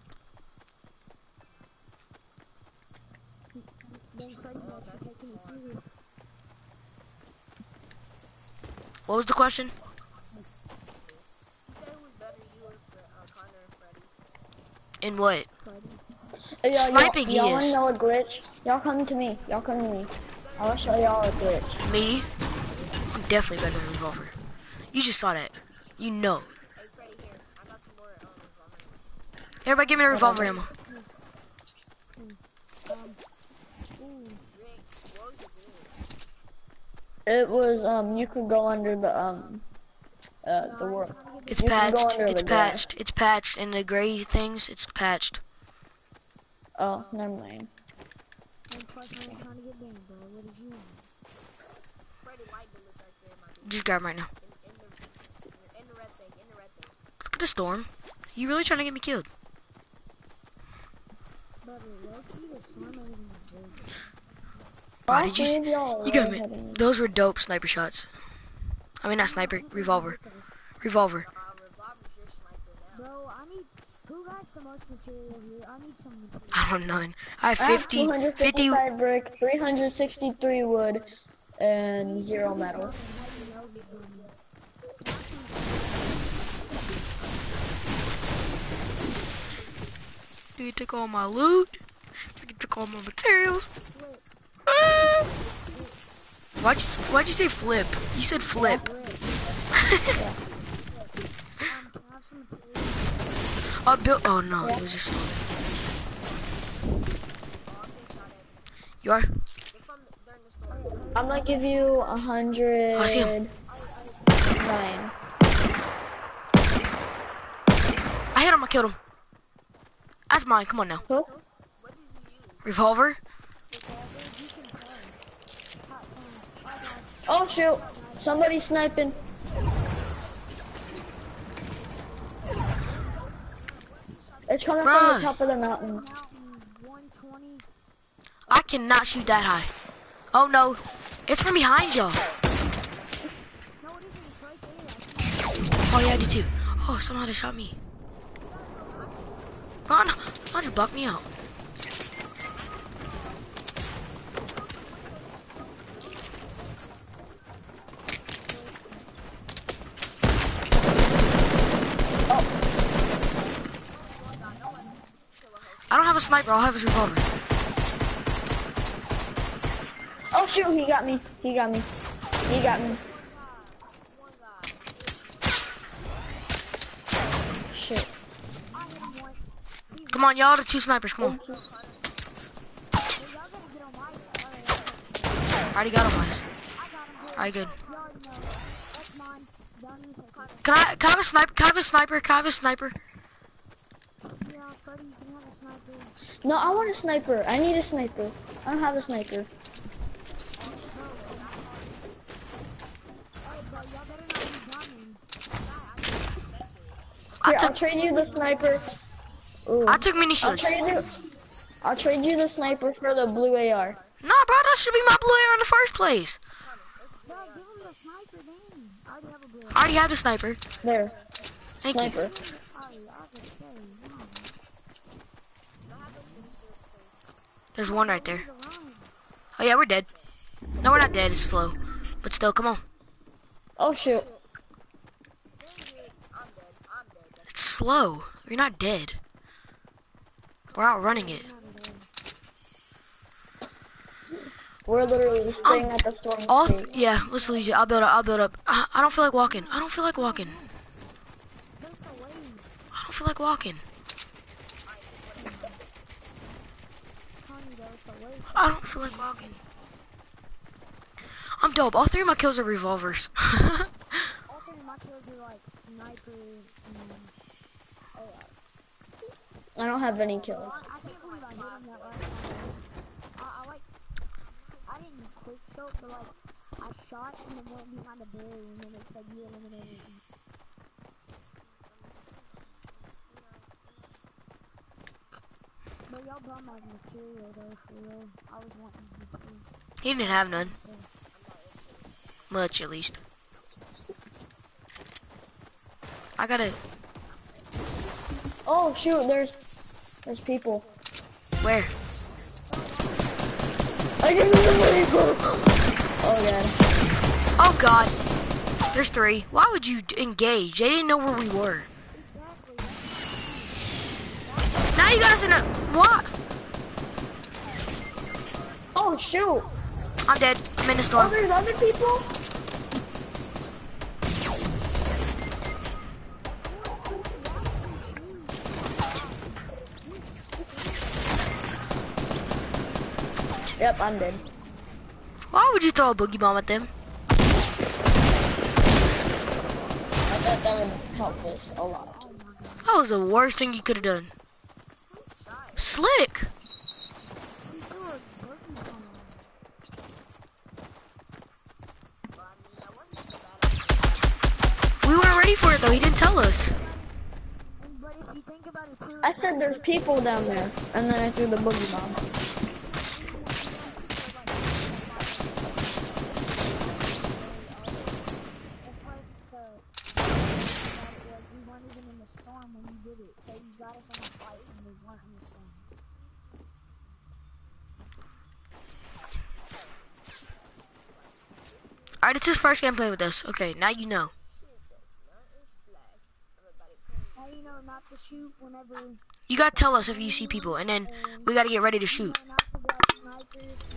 What was the question? You said it was better you or Fre- uh, Connor and Freddy. In what? Hey, y'all- Sniping he y'all, y'all is. wanna know a glitch? Y'all come to me. Y'all come to me. I will show y'all a glitch. Me? I'm definitely better than revolver. You just saw that. You know. Hey, Freddy, here. I got some more, um, revolver. Everybody give me a revolver ammo. Rick, what was your glitch? It was um you could go under the um uh the world. It's You can go patched. under It's the grass. patched. It's patched. And the gray things, it's patched. Oh, never mind. Freddy, light bullets right there, my dude. Just grab 'em right now. In, in, the, in the red thing, in the red thing. Look at the storm. You really trying to get me killed? But low-key, the storm ain't even good. Bro, All did you? three s- of y'all You are got me. ahead of me. Those were dope sniper shots. I mean, not sniper, revolver, revolver. Uh, revolver's your sniper now. Bro, I need. Who got the most material here? I need some material. I have none. I have I have fifty, fifty. two hundred fifty-five brick, three hundred sixty-three wood, and zero metal. You took all my loot. You took all my materials. Ah! Why'd you, why'd you say flip? You said flip. Oh, Bill. Oh no, it was just. You are? I'm gonna give you a hundred. I see him. Nine. I hit him. I killed him. That's mine. Come on now. Who? Revolver. Oh shoot! Somebody's sniping. It's coming from Bruh. the top of the mountain. I cannot shoot that high. Oh no, it's from behind y'all. Oh yeah, I did too. Oh, someone just shot me. Oh no, someone just blocked me out. I don't have a sniper, I'll have a revolver. Oh shoot! He got me. He got me. He got me. Shit. Come on, y'all, the two snipers, come on. Already got him, guys. Alright, good. Can I, can I have a sniper, can I have a sniper, can I have a sniper? No, I want a sniper. I need a sniper. I don't have a sniper. I Here, I'll took, trade you the sniper. Ooh. I took mini I'll shields. trade you. I'll trade you the sniper for the blue A R. Nah, bro, that should be my blue A R in the first place. I already have the sniper. There, Thank you. sniper. There's one right there. Oh yeah, we're dead. No, we're not dead, it's slow. But still, come on. Oh shoot. It's slow. You're not dead. We're outrunning it. We're literally staying at the storm. All, state. yeah, let's lose it. I'll build up, I'll build up. I, I don't feel like walking. I don't feel like walking. I don't feel like walking. I don't feel like walking. I'm dope. All three of my kills are revolvers. I don't have any kills. I can't believe I hit him that last time. I, I like, I didn't quick scope, but like, I shot and then went behind a barrier and then it said you eliminated me. But y'all brought my material though, for real. I was wanting material. He didn't have none. Much, at least. I gotta... Oh shoot! There's, there's people. Where? I didn't know. Oh god. Oh god. There's three. Why would you engage? They didn't know where we were. Now you got us in a... What? Oh shoot! I'm dead. I'm in the Oh, storm. there's other people. Yep, I'm dead. Why would you throw a boogie bomb at them? I thought that would help us a lot. That was the worst thing you could have done. Slick. We weren't ready for it though. He didn't tell us. But if you think about I said there's people down there, and then I threw the boogie bomb. Alright, it's his first gameplay with us. Okay, now you know. Now you know not to shoot whenever. You gotta tell us if you see people, and then we gotta get ready to shoot. You know not to be like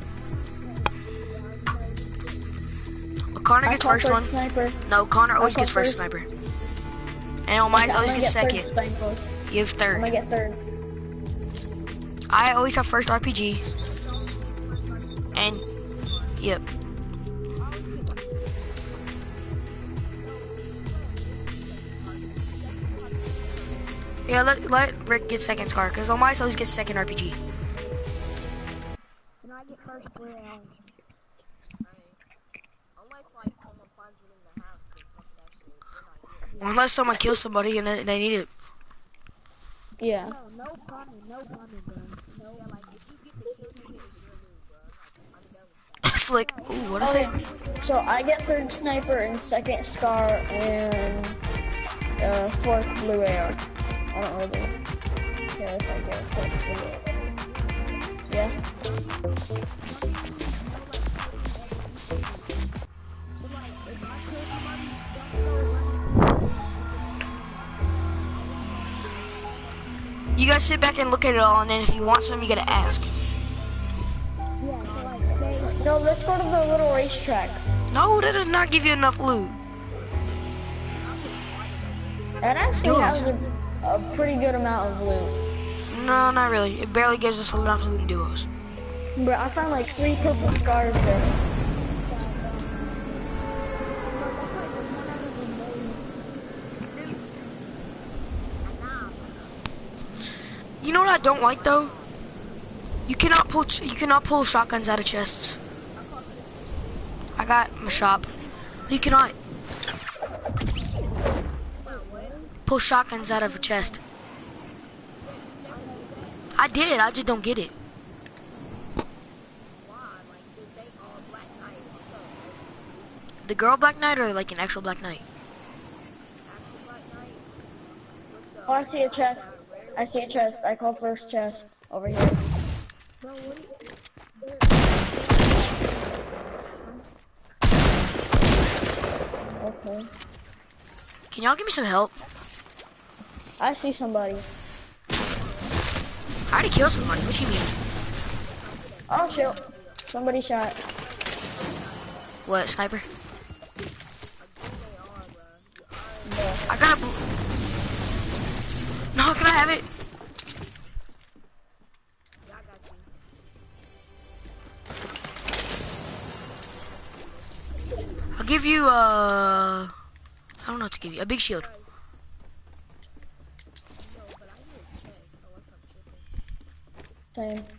snipers without. Well, Connor I gets call first one. Sniper. No, Connor always call gets first first. sniper. And Almighty Okay, always I'm gets gonna get second. third sniper. He has I'm third. gonna get third. I always have first R P G. And, yep. Yeah, let, let Rick get second scar, because Almighty always gets second R P G. And I get first blue hours. Unless like someone finds it in the house, then fuck that shit. They're not getting it. Or unless someone kills somebody and they they need it. Yeah. No, no punning, no punning, bro. No, Yeah, like if you get the kill, you get it's your move, bro. Like, I'm done with that. Slick. Ooh, what I Oh, say? yeah. So I get third sniper and second scar and uh, fourth blue A R. I don't really care if I get fourth blue A R. Yeah. so like, if I kill somebody, don't go running. You guys sit back and look at it all, and then if you want some, you gotta ask. Yeah, so like, say, No, let's go to the little racetrack. No, that does not give you enough loot. It actually Yours. has a, a pretty good amount of loot. No, not really. It barely gives us enough loot in duos. But I found like three purple scars there. You know what I don't like though? You cannot pull you cannot pull shotguns out of chests. I got my shop. You cannot pull shotguns out of a chest. I did. I just don't get it. Why? Like, did they all Black Knight? What's up? The girl Black Knight or like an actual Black Knight? Actual Black Knight? What's the Oh, I see a chest. I see a chest. I call first chest over here. bro, what do you, Okay. Can y'all give me some help? I see somebody. I already killed somebody. What you mean? Oh, chill. Somebody shot. What, sniper? Yeah. I got a blue. No, can I have it? Yeah, I got you. I'll give you, uh... I don't know what to give you. A big shield. No, but I hear a chest. Oh, what's up, chicken? Same.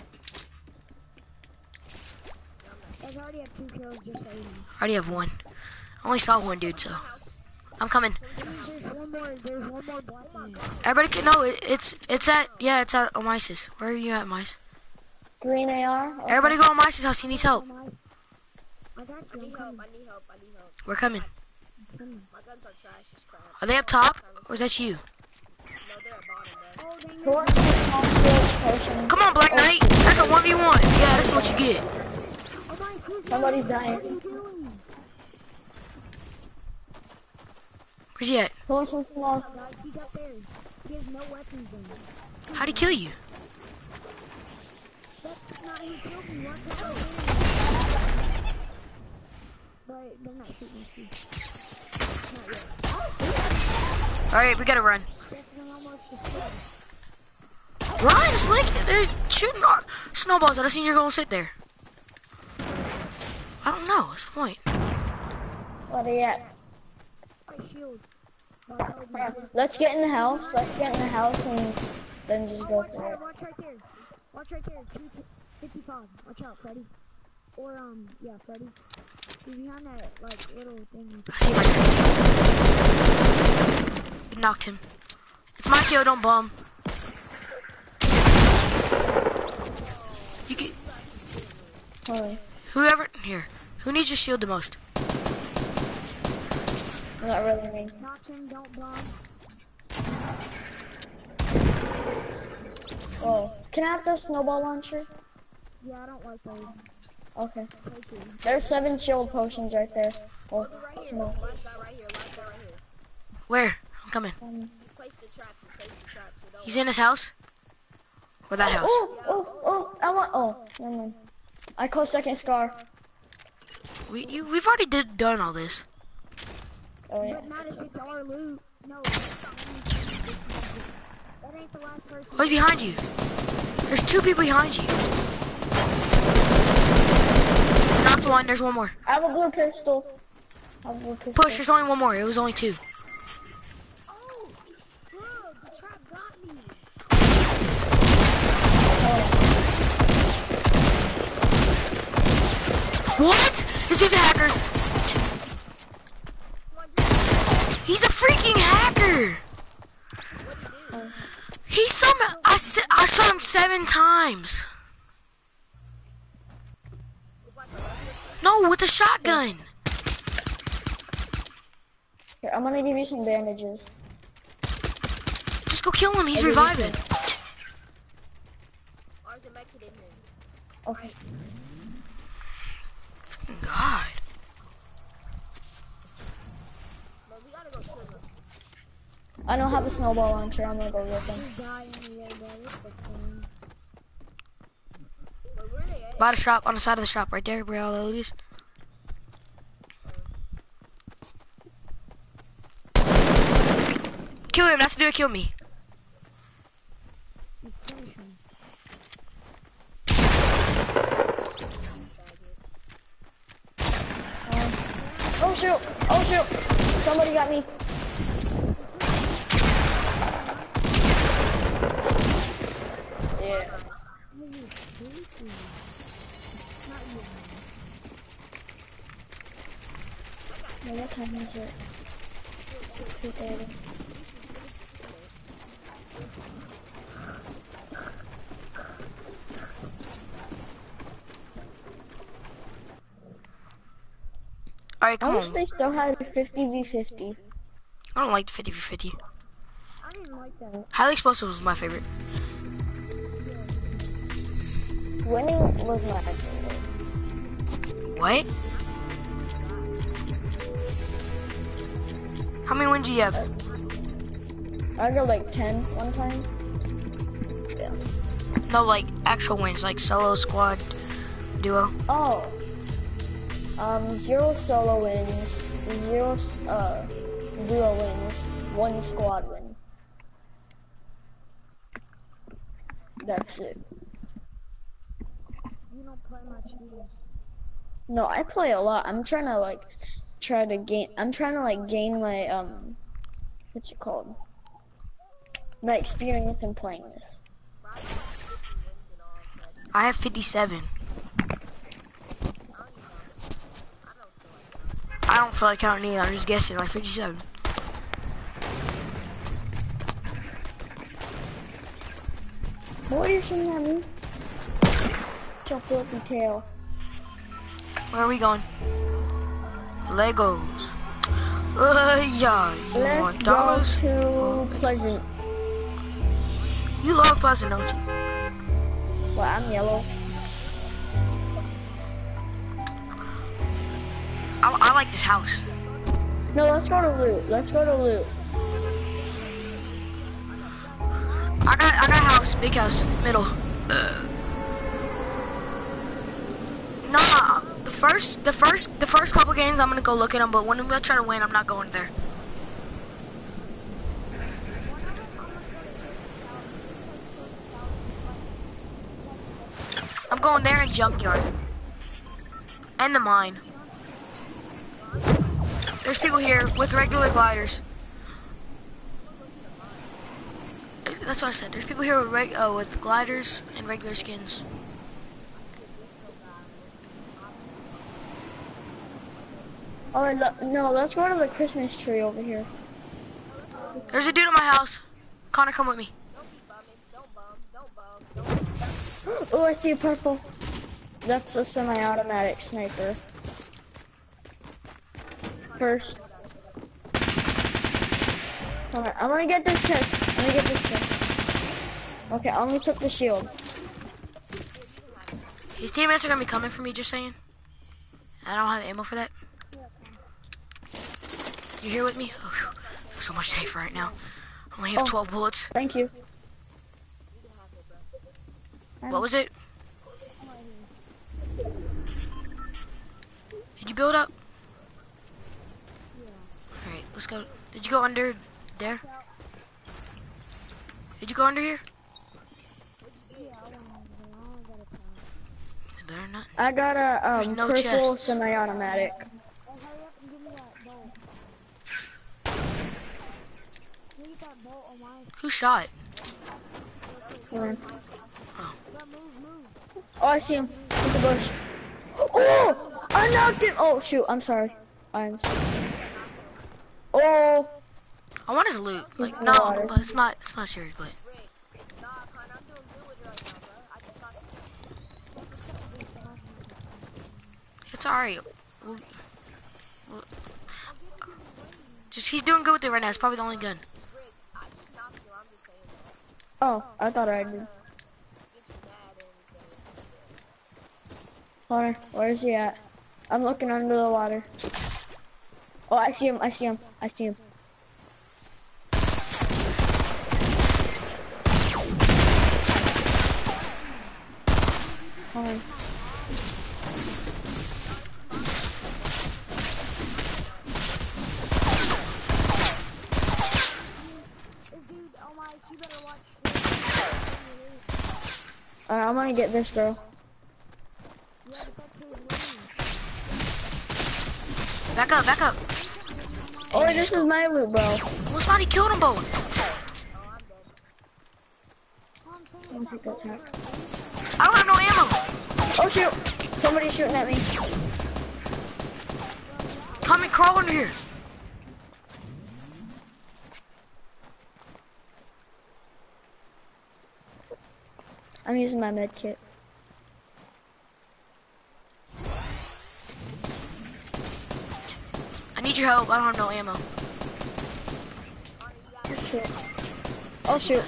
I already have two kills, just so you know. I already have one. I only saw one dude, so... I'm coming. There's one more, there's one more black man. Everybody can know it, it's it's at yeah it's at Omice's. Where are you at, Mice? Green A R. Okay. Everybody go to Mice's house. He needs help. I got I you, I'm need help. coming. I need help. I need help. We're coming. I'm coming. My guns are trash. It's crap. Are they up top, or is that you? No, they're at bottom, bro. Oh, dang Who it. wants the small shield potion? Come on, Black Knight. That's a one v one. Yeah, that's what you get. Oh my goodness. Somebody's What are dying. you doing? Where's he at? Who wants some small? Guys, he's up there. He has no weapons in. How'd he kill you? That's not he killed me. Watch out. But they're not shooting at you. Not yet. All right, we gotta run. Definitely almost destroyed. Run, Slick. They're shooting our snowballs at us, and you're gonna sit there. I don't know. What's the point? What are you at? My shield. My shield. Uh, Let's get in the house. Let's get in the house and then just Oh, go watch for there, it. watch right there. Watch right there. two fifty-five. Watch out, Freddy. Or, um, yeah, Freddy. He's behind that, like, little thing. I see him right there. We knocked him. It's It's my kill, don't bum. You can, Holy. whoever, here, who needs your shield the most? Not really me. Knock him, don't bomb. Oh, can I have the snowball launcher? Yeah, I don't like those. Okay. Take it. There's seven shield potions right there. Oh, Right here. no. Last guy right here. Last guy right here. Where? I'm coming. Um, You place the traps. You place the traps. So don't He's in his house? Or that house? oh, oh, oh, I want, oh, never mind. I call second scar. We, you, we've already did done all this. Oh, yeah. But not if it's our loot. No. That ain't the last person. Who's behind you? There's two people behind you. Knocked one, there's one more. I have a blue pistol. I have a blue pistol. Push, there's only one more. It was only two. Oh, bro, the trap got me. What? This dude's a hacker. He's a freaking hacker. He some I se- I shot him seven times. No, with a shotgun. Here, I'm gonna give you some bandages. Just go kill him. He's I did reviving. Ours a med kit in here. Okay. God. No, we gotta go kill them. I don't have a snowball launcher. I'm gonna go get them. Die anyway, bro. What's the point? But where they at? By the shop, on the side of the shop, right there, where all the loot is. Kill him. That's the dude that killed me. You finish him. Um, oh shoot! Oh shoot! Somebody got me. Yeah. Yeah, what time is it? two thirty. Alright, I come wish on. they still had a fifty v fifty. I don't like the fifty for fifty. I didn't like that. Highly explosive was my favorite. Winning was my favorite. What? How many wins do you have? I got like ten one time. Yeah. No, like actual wins, like solo, squad, duo. Oh. Um, zero solo wins, zero uh duo wins, one squad win. That's it. You don't play much, do you? No, I play a lot. I'm trying to like try to gain. I'm trying to like gain my um, what's it called? My experience in playing this. I have fifty-seven. I don't feel like counting either. I'm just guessing, like fifty-seven. What are you shooting at me? Jump up your tail. Where are we going? Legos. Uh, yeah. You Let's want go dollars? to Pleasant. You love Pleasant, don't you? Well, I'm yellow. I, I like this house. No, let's go to loot. Let's go to loot. I got I got a house, big house, middle. Uh. Nah, the first the first the first couple games I'm gonna go look at them, but when we try to win, I'm not going there. I'm going there in junkyard and the mine. There's people here with regular gliders. That's what I said. There's people here with, reg uh, with gliders and regular skins. Alright, no, let's go to the Christmas tree over here. There's a dude in my house. Connor, come with me. Don't be bumming. Don't bum. Don't bum. Don't Oh, I see a purple. That's a semi-automatic sniper. First. Alright, I'm gonna get this chest. I'm gonna get this chest. Okay, I only took the shield. His teammates are gonna be coming for me, just saying. I don't have ammo for that. You here with me? Oh, phew. I feel so much safer right now. I only have Oh. twelve bullets. Thank you. What was it? Did you build up? Alright, let's go. Did you go under there? Did you go under here? Better not. I got a There's um, no purple chests. semi-automatic. Hey, hurry up and give me that bolt. Can you get that bolt on my... Who shot? Hold on. Oh. Bro, move, move. Oh, I see him. With the bush. Oh! I knocked him! Oh, shoot. I'm sorry. I'm sorry. Oh! I want his loot. Like, in the no, water. but it's not, it's not serious, but. Nah, Connor, I'm doing good with you right now, bro. I just got you. It's alright. We'll, we'll, just, he's doing good with it right now. It's probably the only gun. Rick, I just knocked you. I'm just saying that. Oh, I thought I did. Uh, get you mad or anything. Connor, where is he at? I'm looking under the water. Oh, I see him. I see him. I see him. Connor. This dude, oh my, you better watch this. Alright, I'm gonna get this girl. Yeah, but that's his wing. Back up, back up. Oh, this is my loot, bro. Well, somebody killed them both. Oh, I'm saying I'll pick that tack. I don't have no ammo. Oh, shoot. Somebody's shooting at me. Come and crawl under here. I'm using my med kit. I need your help. I don't have no ammo. Shoot. Oh, shoot.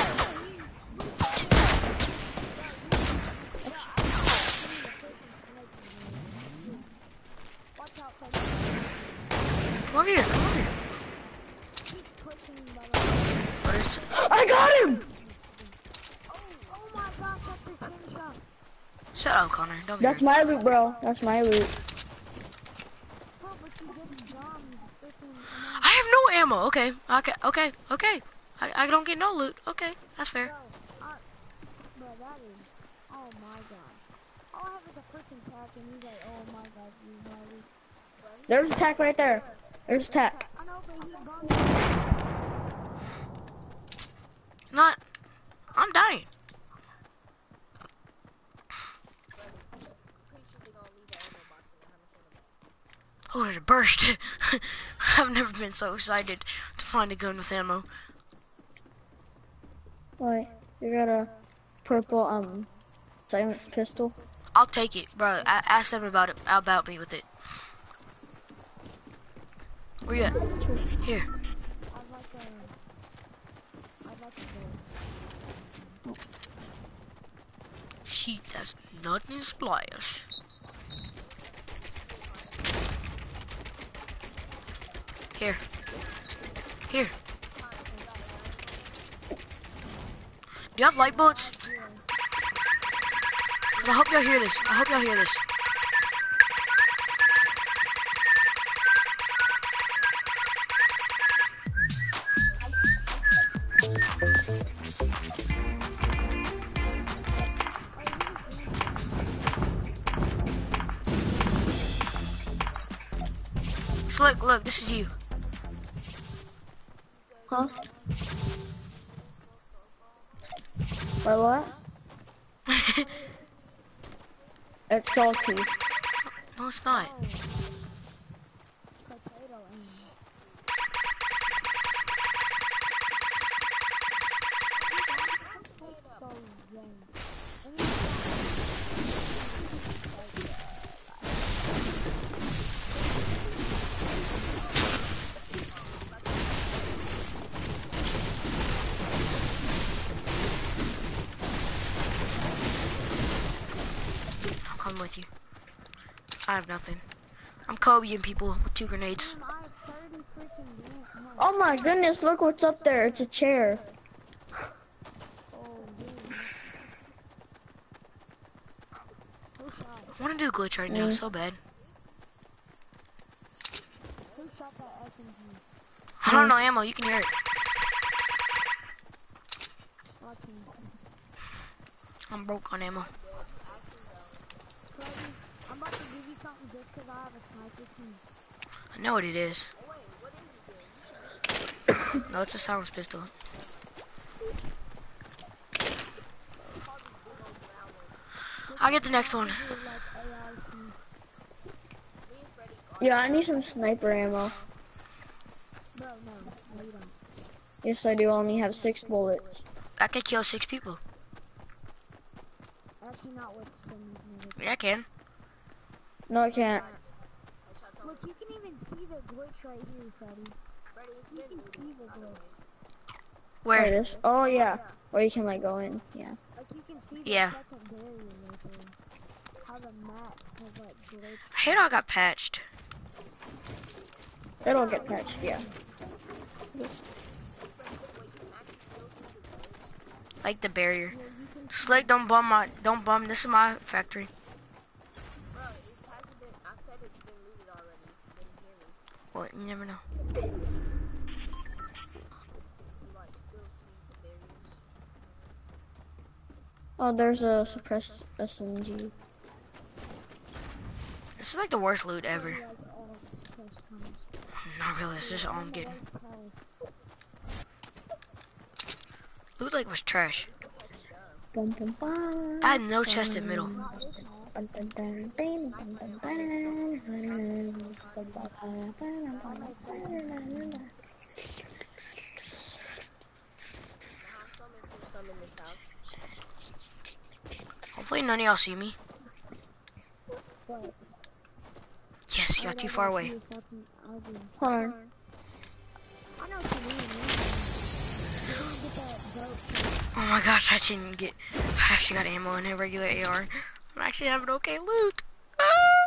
watch out for him. Come over here. Come over here. He's pushing me, by the way. Where's... I got him! Oh, oh my gosh, that's a chin shot. Shut up, Connor. Don't be That's rude. my loot, bro. That's my loot. Bro, but you just bombed freaking amount. I have no ammo. Okay. Okay. Okay. Okay. I, I don't get no loot. Okay. That's fair. Bro, I, bro, that is, oh my god. All I have is a freaking tack, and he's like, oh my god, you my loot. There's a tack right there. There's a tack. I know, but he bombed me. Not. I'm dying. Oh, there's a burst. I've never been so excited to find a gun with ammo. Wait, you got a purple, um, silenced pistol? I'll take it, bro. I ask them about it, about me with it. Where you at? Here. I'd like a, I'd like a gold. Sheet, that's nothing splash. Here. Here. Do you have light bullets? 'Cause I hope y'all hear this. I hope y'all hear this. So look, look, this is you. Huh? Wait, what? It's salty. No, it's not. Potato and I'm with you. I have nothing. I'm Kobe and people with two grenades. Damn, I have thirty freaking damn. No. Oh my goodness, look what's up there. It's a chair. Oh, damn. Who shot? I want to do glitch right now Me. so bad. Who shot that S M G? I don't know ammo. You can hear it. Watch me. I'm broke on ammo. Freddy, I'm about to give you something just because I have a sniper team. I know what it is. Oh, wait, what is he doing? No, it's a silenced pistol. I'll get the next one. Do like A I C. Me and Freddy got Yeah, I need some sniper ammo. Bro, no, no you don't. Yes, I do only have six bullets. I could kill six people. Actually not with Simmons needed. Yeah, I can. No, I can't. Look, you can even see the glitch right here, Freddy. Freddy, it's You been can looted, see the by the way. glitch. There Where? it is. Oh yeah. Or you can like go in. Yeah. Like you can see the Yeah. second barrier right there. How the map has like glitched. I hate how I got patched. It'll get patched. Yeah. Like the barrier. Yeah, you can Slick, don't bum my, don't bum. This is my factory. Bro, it hasn't been, I said it's been looted already. You didn't hear me. Well, you never know. You like still see the barriers. Oh, there's a suppressed S M G. This is like the worst loot ever. see like all the suppressed comms. Not really. This is all I'm getting. Like, uh, Loot like was trash. Bum, bum, bum. I had no chest in middle. not this map. Bum, bum, bum, bum, bum, bum, bum, bum, bum, bum, bum. I have some and put some in this house. Hopefully none of y'all see me. But Yes, you got too far away. you fucking ugly. Hold on. I know what you mean, man. You didn't get that boat. Oh my gosh, I didn't get. I actually got ammo and a regular A R. I'm actually having okay loot. Ah!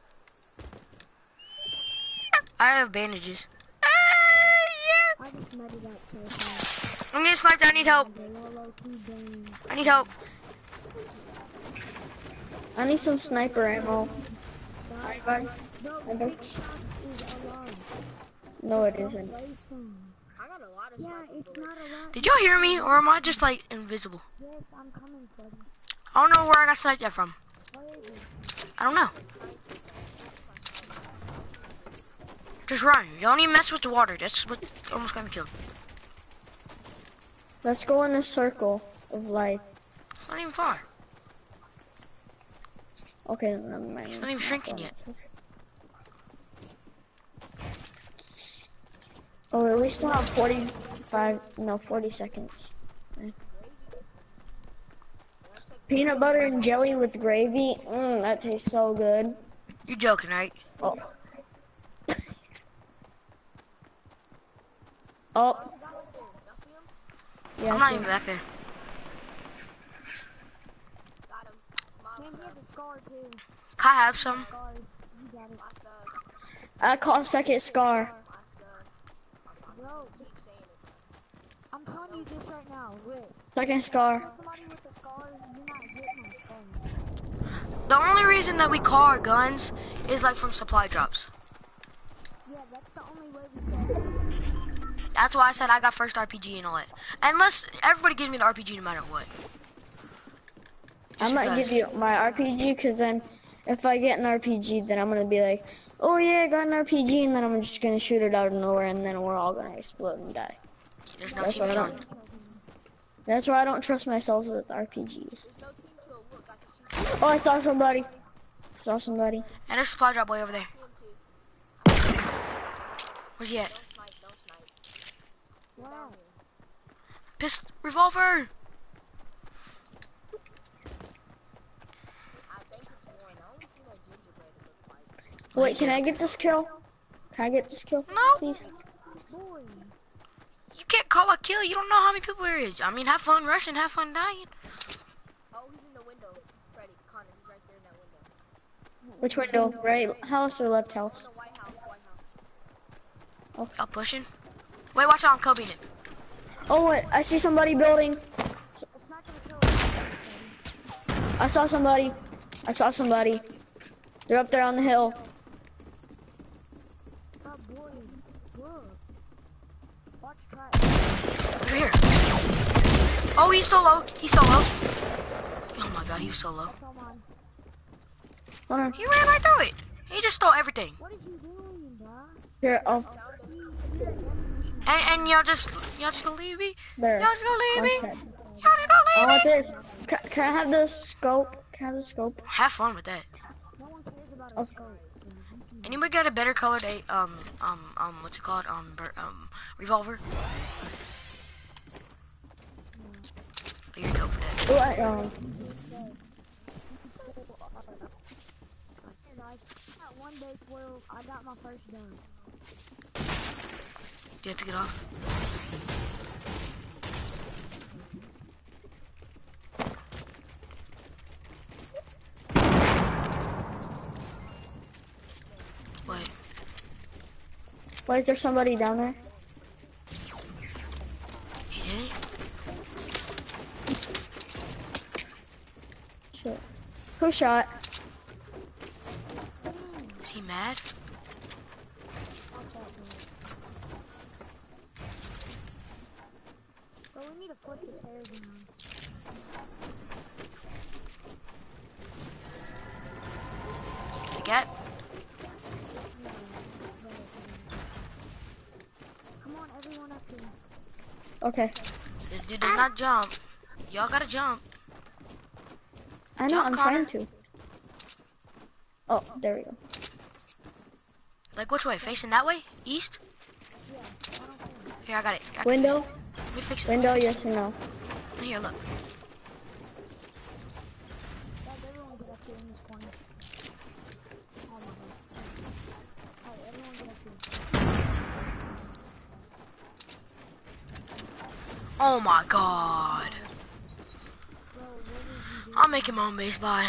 I have bandages. Ah, I yes. just meted that character. I'm getting sniped. I need help. I need help. I need some sniper ammo. Anybody? No, I don't- six shots is a lot. No, it isn't. Waste them. I got a lot of Yeah, sniper it's bullets. not a lot. Did y'all hear me, or am I just like invisible? Yes, I'm coming, Freddy. I don't know where I got sniped at from. Where is it? I don't know. Just run. Don't even mess with the water. That's what almost got me killed. Let's go in a circle of life. It's not even far. Okay, never mind. It's not even shrinking yet. Oh, we still have forty-five, no, forty seconds. Peanut butter and jelly with gravy. Mmm, that tastes so good. You're joking, right? Oh. Oh, Y'all got right there. Y'all see him? yeah. I'm I not see. even back there. Got him. Smile Man, he stuff. has a scar too. Can I have some? Scar. You got it. Last dog. I caught second scar. Last dog. Bro, Keep saying it. I'm telling you this right now. Rick. Second scar. Kill somebody with a scar, you're not getting my scar. The only reason that we call our guns is like from supply drops. Yeah, that's the only way we can. That's why I said I got first R P G and all that. Unless everybody gives me the R P G no matter what. I Just might because. give you my R P G, because then if I get an R P G, then I'm going to be like, oh yeah, I got an R P G, and then I'm just going to shoot it out of nowhere, and then we're all going to explode and die. There's no That's team what I killing. don't. That's why I don't trust myself with R P Gs. There's no team kill. Look, I can shoot you. Oh, I saw somebody. Saw somebody. And there's a supply drop way over there. See him too. Where's he at? Don't snipe. Don't snipe. He's Wow. down here. Pist revolver. I think it's one. I only see no gingerbread it looks like. Wait, can I get this kill? Can I get this kill? No. Please. Boy. You can't call a kill. You don't know how many people there is. I mean, have fun rushing, have fun dying. Oh, he's in the window. Freddy, Connor, he's right there in that window. Which window? Right house or left On house? the White House, White House. Y'all pushing? Wait, watch out, I'm Kobeing it. Oh wait, I see somebody building. It's not gonna kill us. I saw somebody. I saw somebody. They're up there on the hill. Oh boy, look. Watch try. Over here. Oh, he's so low. He's so low. Oh my god, he was so low. Come on. Connor, He ran right through it. He just stole everything. What is you doing, bro? here, oh, And, and y'all just, y'all just gonna leave me? there. Y'all just gonna leave me? Okay. Y'all just I gonna want leave me? this. Can, can I have the scope? Can I have the scope? Have fun with that. No one cares about a Okay. scope. Anybody got a better colored a um um um what's it called um bur- um revolver? Here you go for that. Oh, I, um, Hey guys, at one day swirl, I got my first gun. You have to get off. Wait. why is there somebody down there? He didn't? Shit. Who shot? Is he mad? But we need to flip the stairs around. The cat? Come on, everyone up here. Okay. This dude does not jump. Y'all gotta jump. I know, Jump, I'm Connor. trying to. Oh, there we go. Like which way? Facing that way? East? Yeah, I don't care. Here, I got it. I can Window? Fix it. Let me fix it. Window, Let me yes fix or no? it. Here, look. Guys, everyone get up here in this corner. Oh my god. Alright, everyone get up here. Oh my god. Bro, what did you do? I'm making my own base. Bye.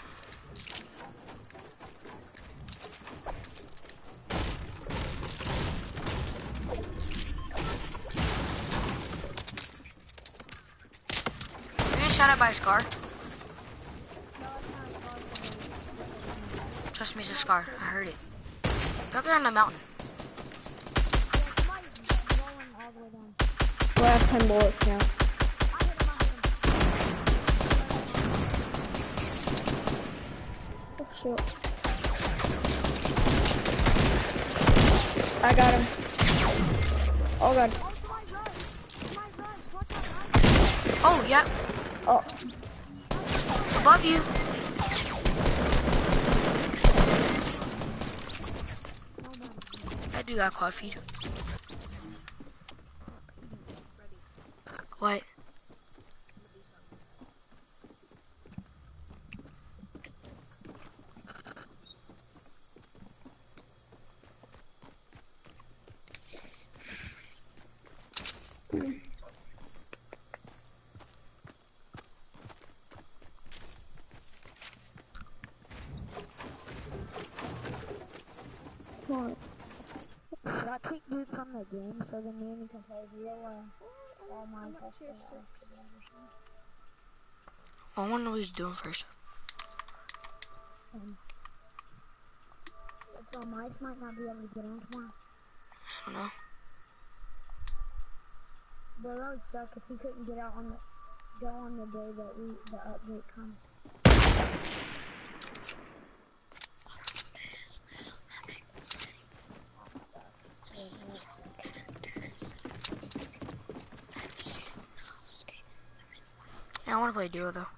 You're getting shot at by a scar. No, it's not a car for me. Trust me, it's a scar. I heard it. They're up there on the mountain. Yeah, somebody's rolling all the way down. Well, I have ten bullets now. I hit him, I hit him. Oh, shit. I got him. Oh god. Oh, somebody runs! Somebody runs! Watch out, guys! Oh, yep. Oh, Above you. That dude got quad feed. What? come on. Should I kick dude from the game so then me and you can play real uh, all my stuff? tier six. I wonder what he's doing first. Um, so Mice might not be able to get on tomorrow. I don't know. Bro, that would suck if we couldn't get out on the go on the day that we the update comes. Yeah, I want to play duo though.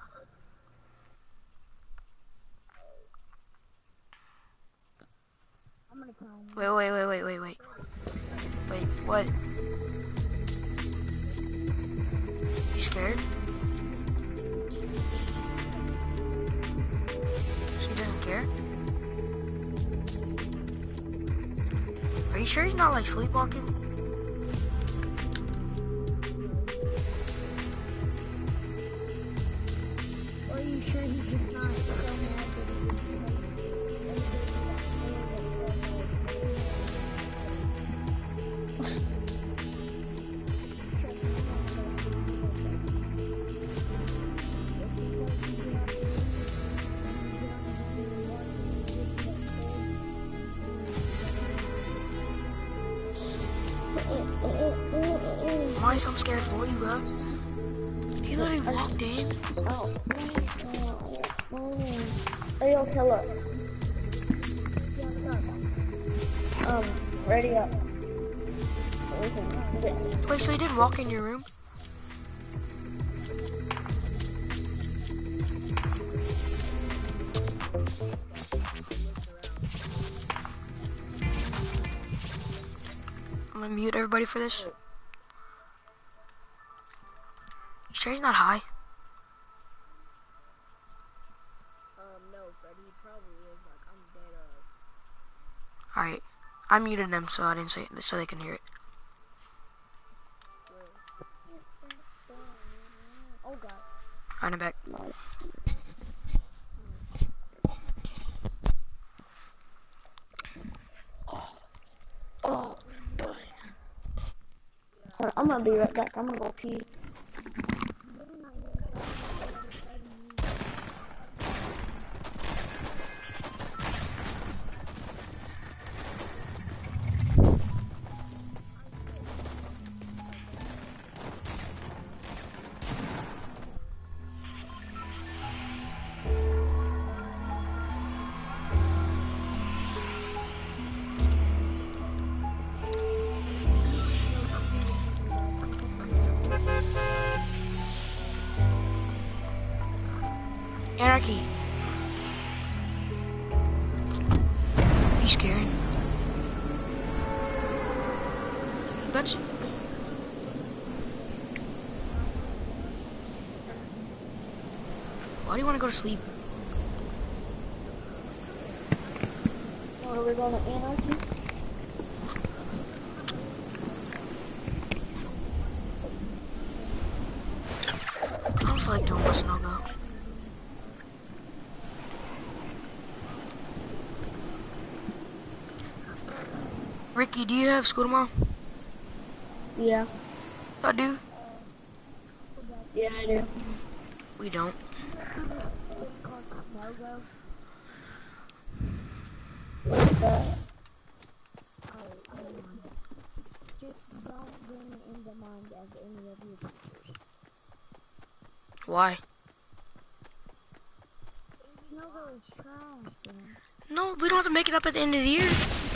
I'm gonna tell him. Wait, wait, wait, wait, wait, wait. Wait, what? You scared? She doesn't care? Are you sure he's not like sleepwalking? Well, honest, I'm scared for you, bro. He literally walked in. Oh. Hey, yo, killer. Um, ready up. Wait, so he didn't walk in your room? I'm gonna mute everybody for this. You sure he's not high? Um, no, Freddy, he probably is. Like, I'm dead up. Alright. I muted them so I didn't say it, so they can hear it. Oh god. Alright, I'm back. Oh, boy. I'm gonna be right back. I'm gonna go pee. Anarchy. You scared? But why do you want to go to sleep? What are we going to anarchy? I don't feel like doing my snow go. Ricky, do you have school tomorrow? Yeah. I do. Yeah, I do. We don't. What's that? Just don't bring it in the mind of any of your teachers. Why? Snowball is trash, man. No, we don't have to make it up at the end of the year.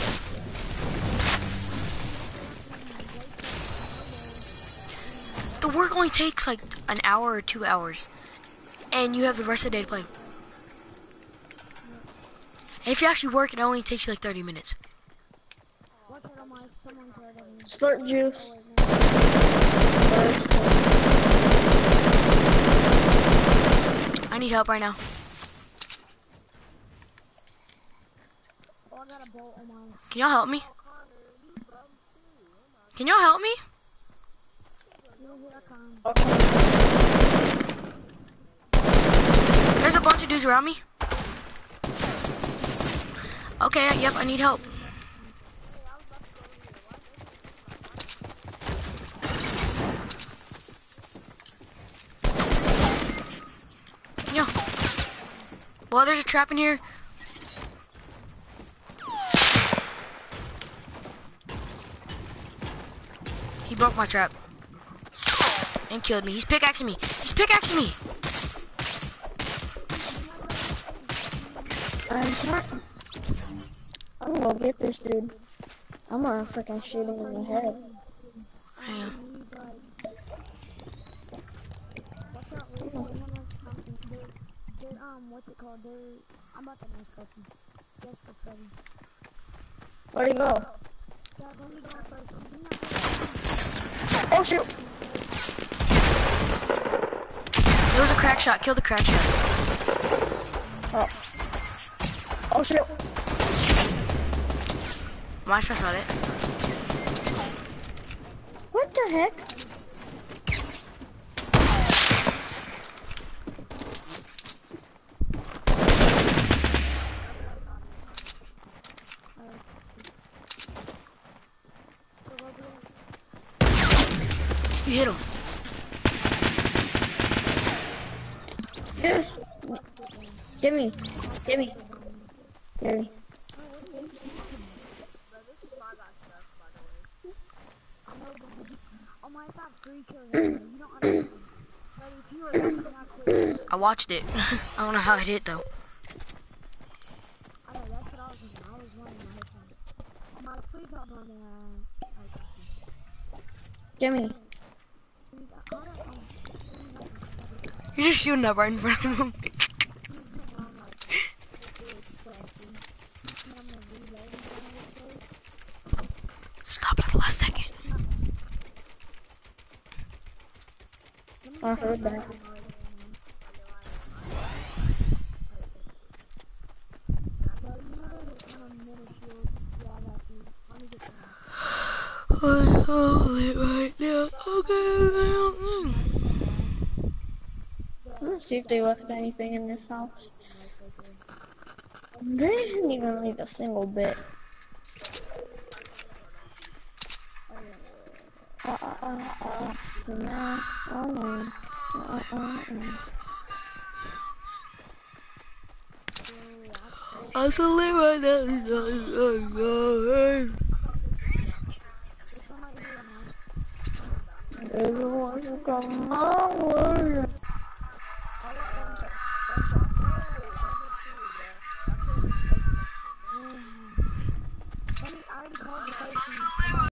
The work only takes like an hour or two hours. And you have the rest of the day to play. And if you actually work, it only takes you like thirty minutes. What's it on my someone's already? Slurp juice. I need help right now. Oh, I got a bolt on mine. Can y'all help me? Can y'all help me? There's a bunch of dudes around me. Okay, yep, I need help. Can y'all? Well, there's a trap in here. He broke my trap. And killed me. He's pickaxing me. He's pickaxing me. I'm not. I'm gonna get this dude. I'm gonna freaking shoot him in the head. I am. Um, what's it called? They're, I'm about to nice cookie. Just for Freddy. Where'd he go? Yeah, let me go first. Oh shoot! It was a crack shot. Kill the crack shot. Oh. Oh shoot! My shot saw it. What the heck? You hit him. Yes. Give me. Give me. Give me. Bro, this is my guy's stuff, by the way. On my I found three kills. You don't understand. But if you were listening out quick, I watched it. I don't know how I did though. I know that's what I was doing. I was running my whole time. My please help on uh I got you. Jimmy. Please, uh, hold on, um, You're just shooting up right in front of him. Stop at the last second. I heard that. I hold it right now. Okay. Let's see if they left anything in this house. They didn't even leave a single bit. Uh, uh, uh, uh, no, oh, uh, uh, uh. I still live right now. Everyone's come my way.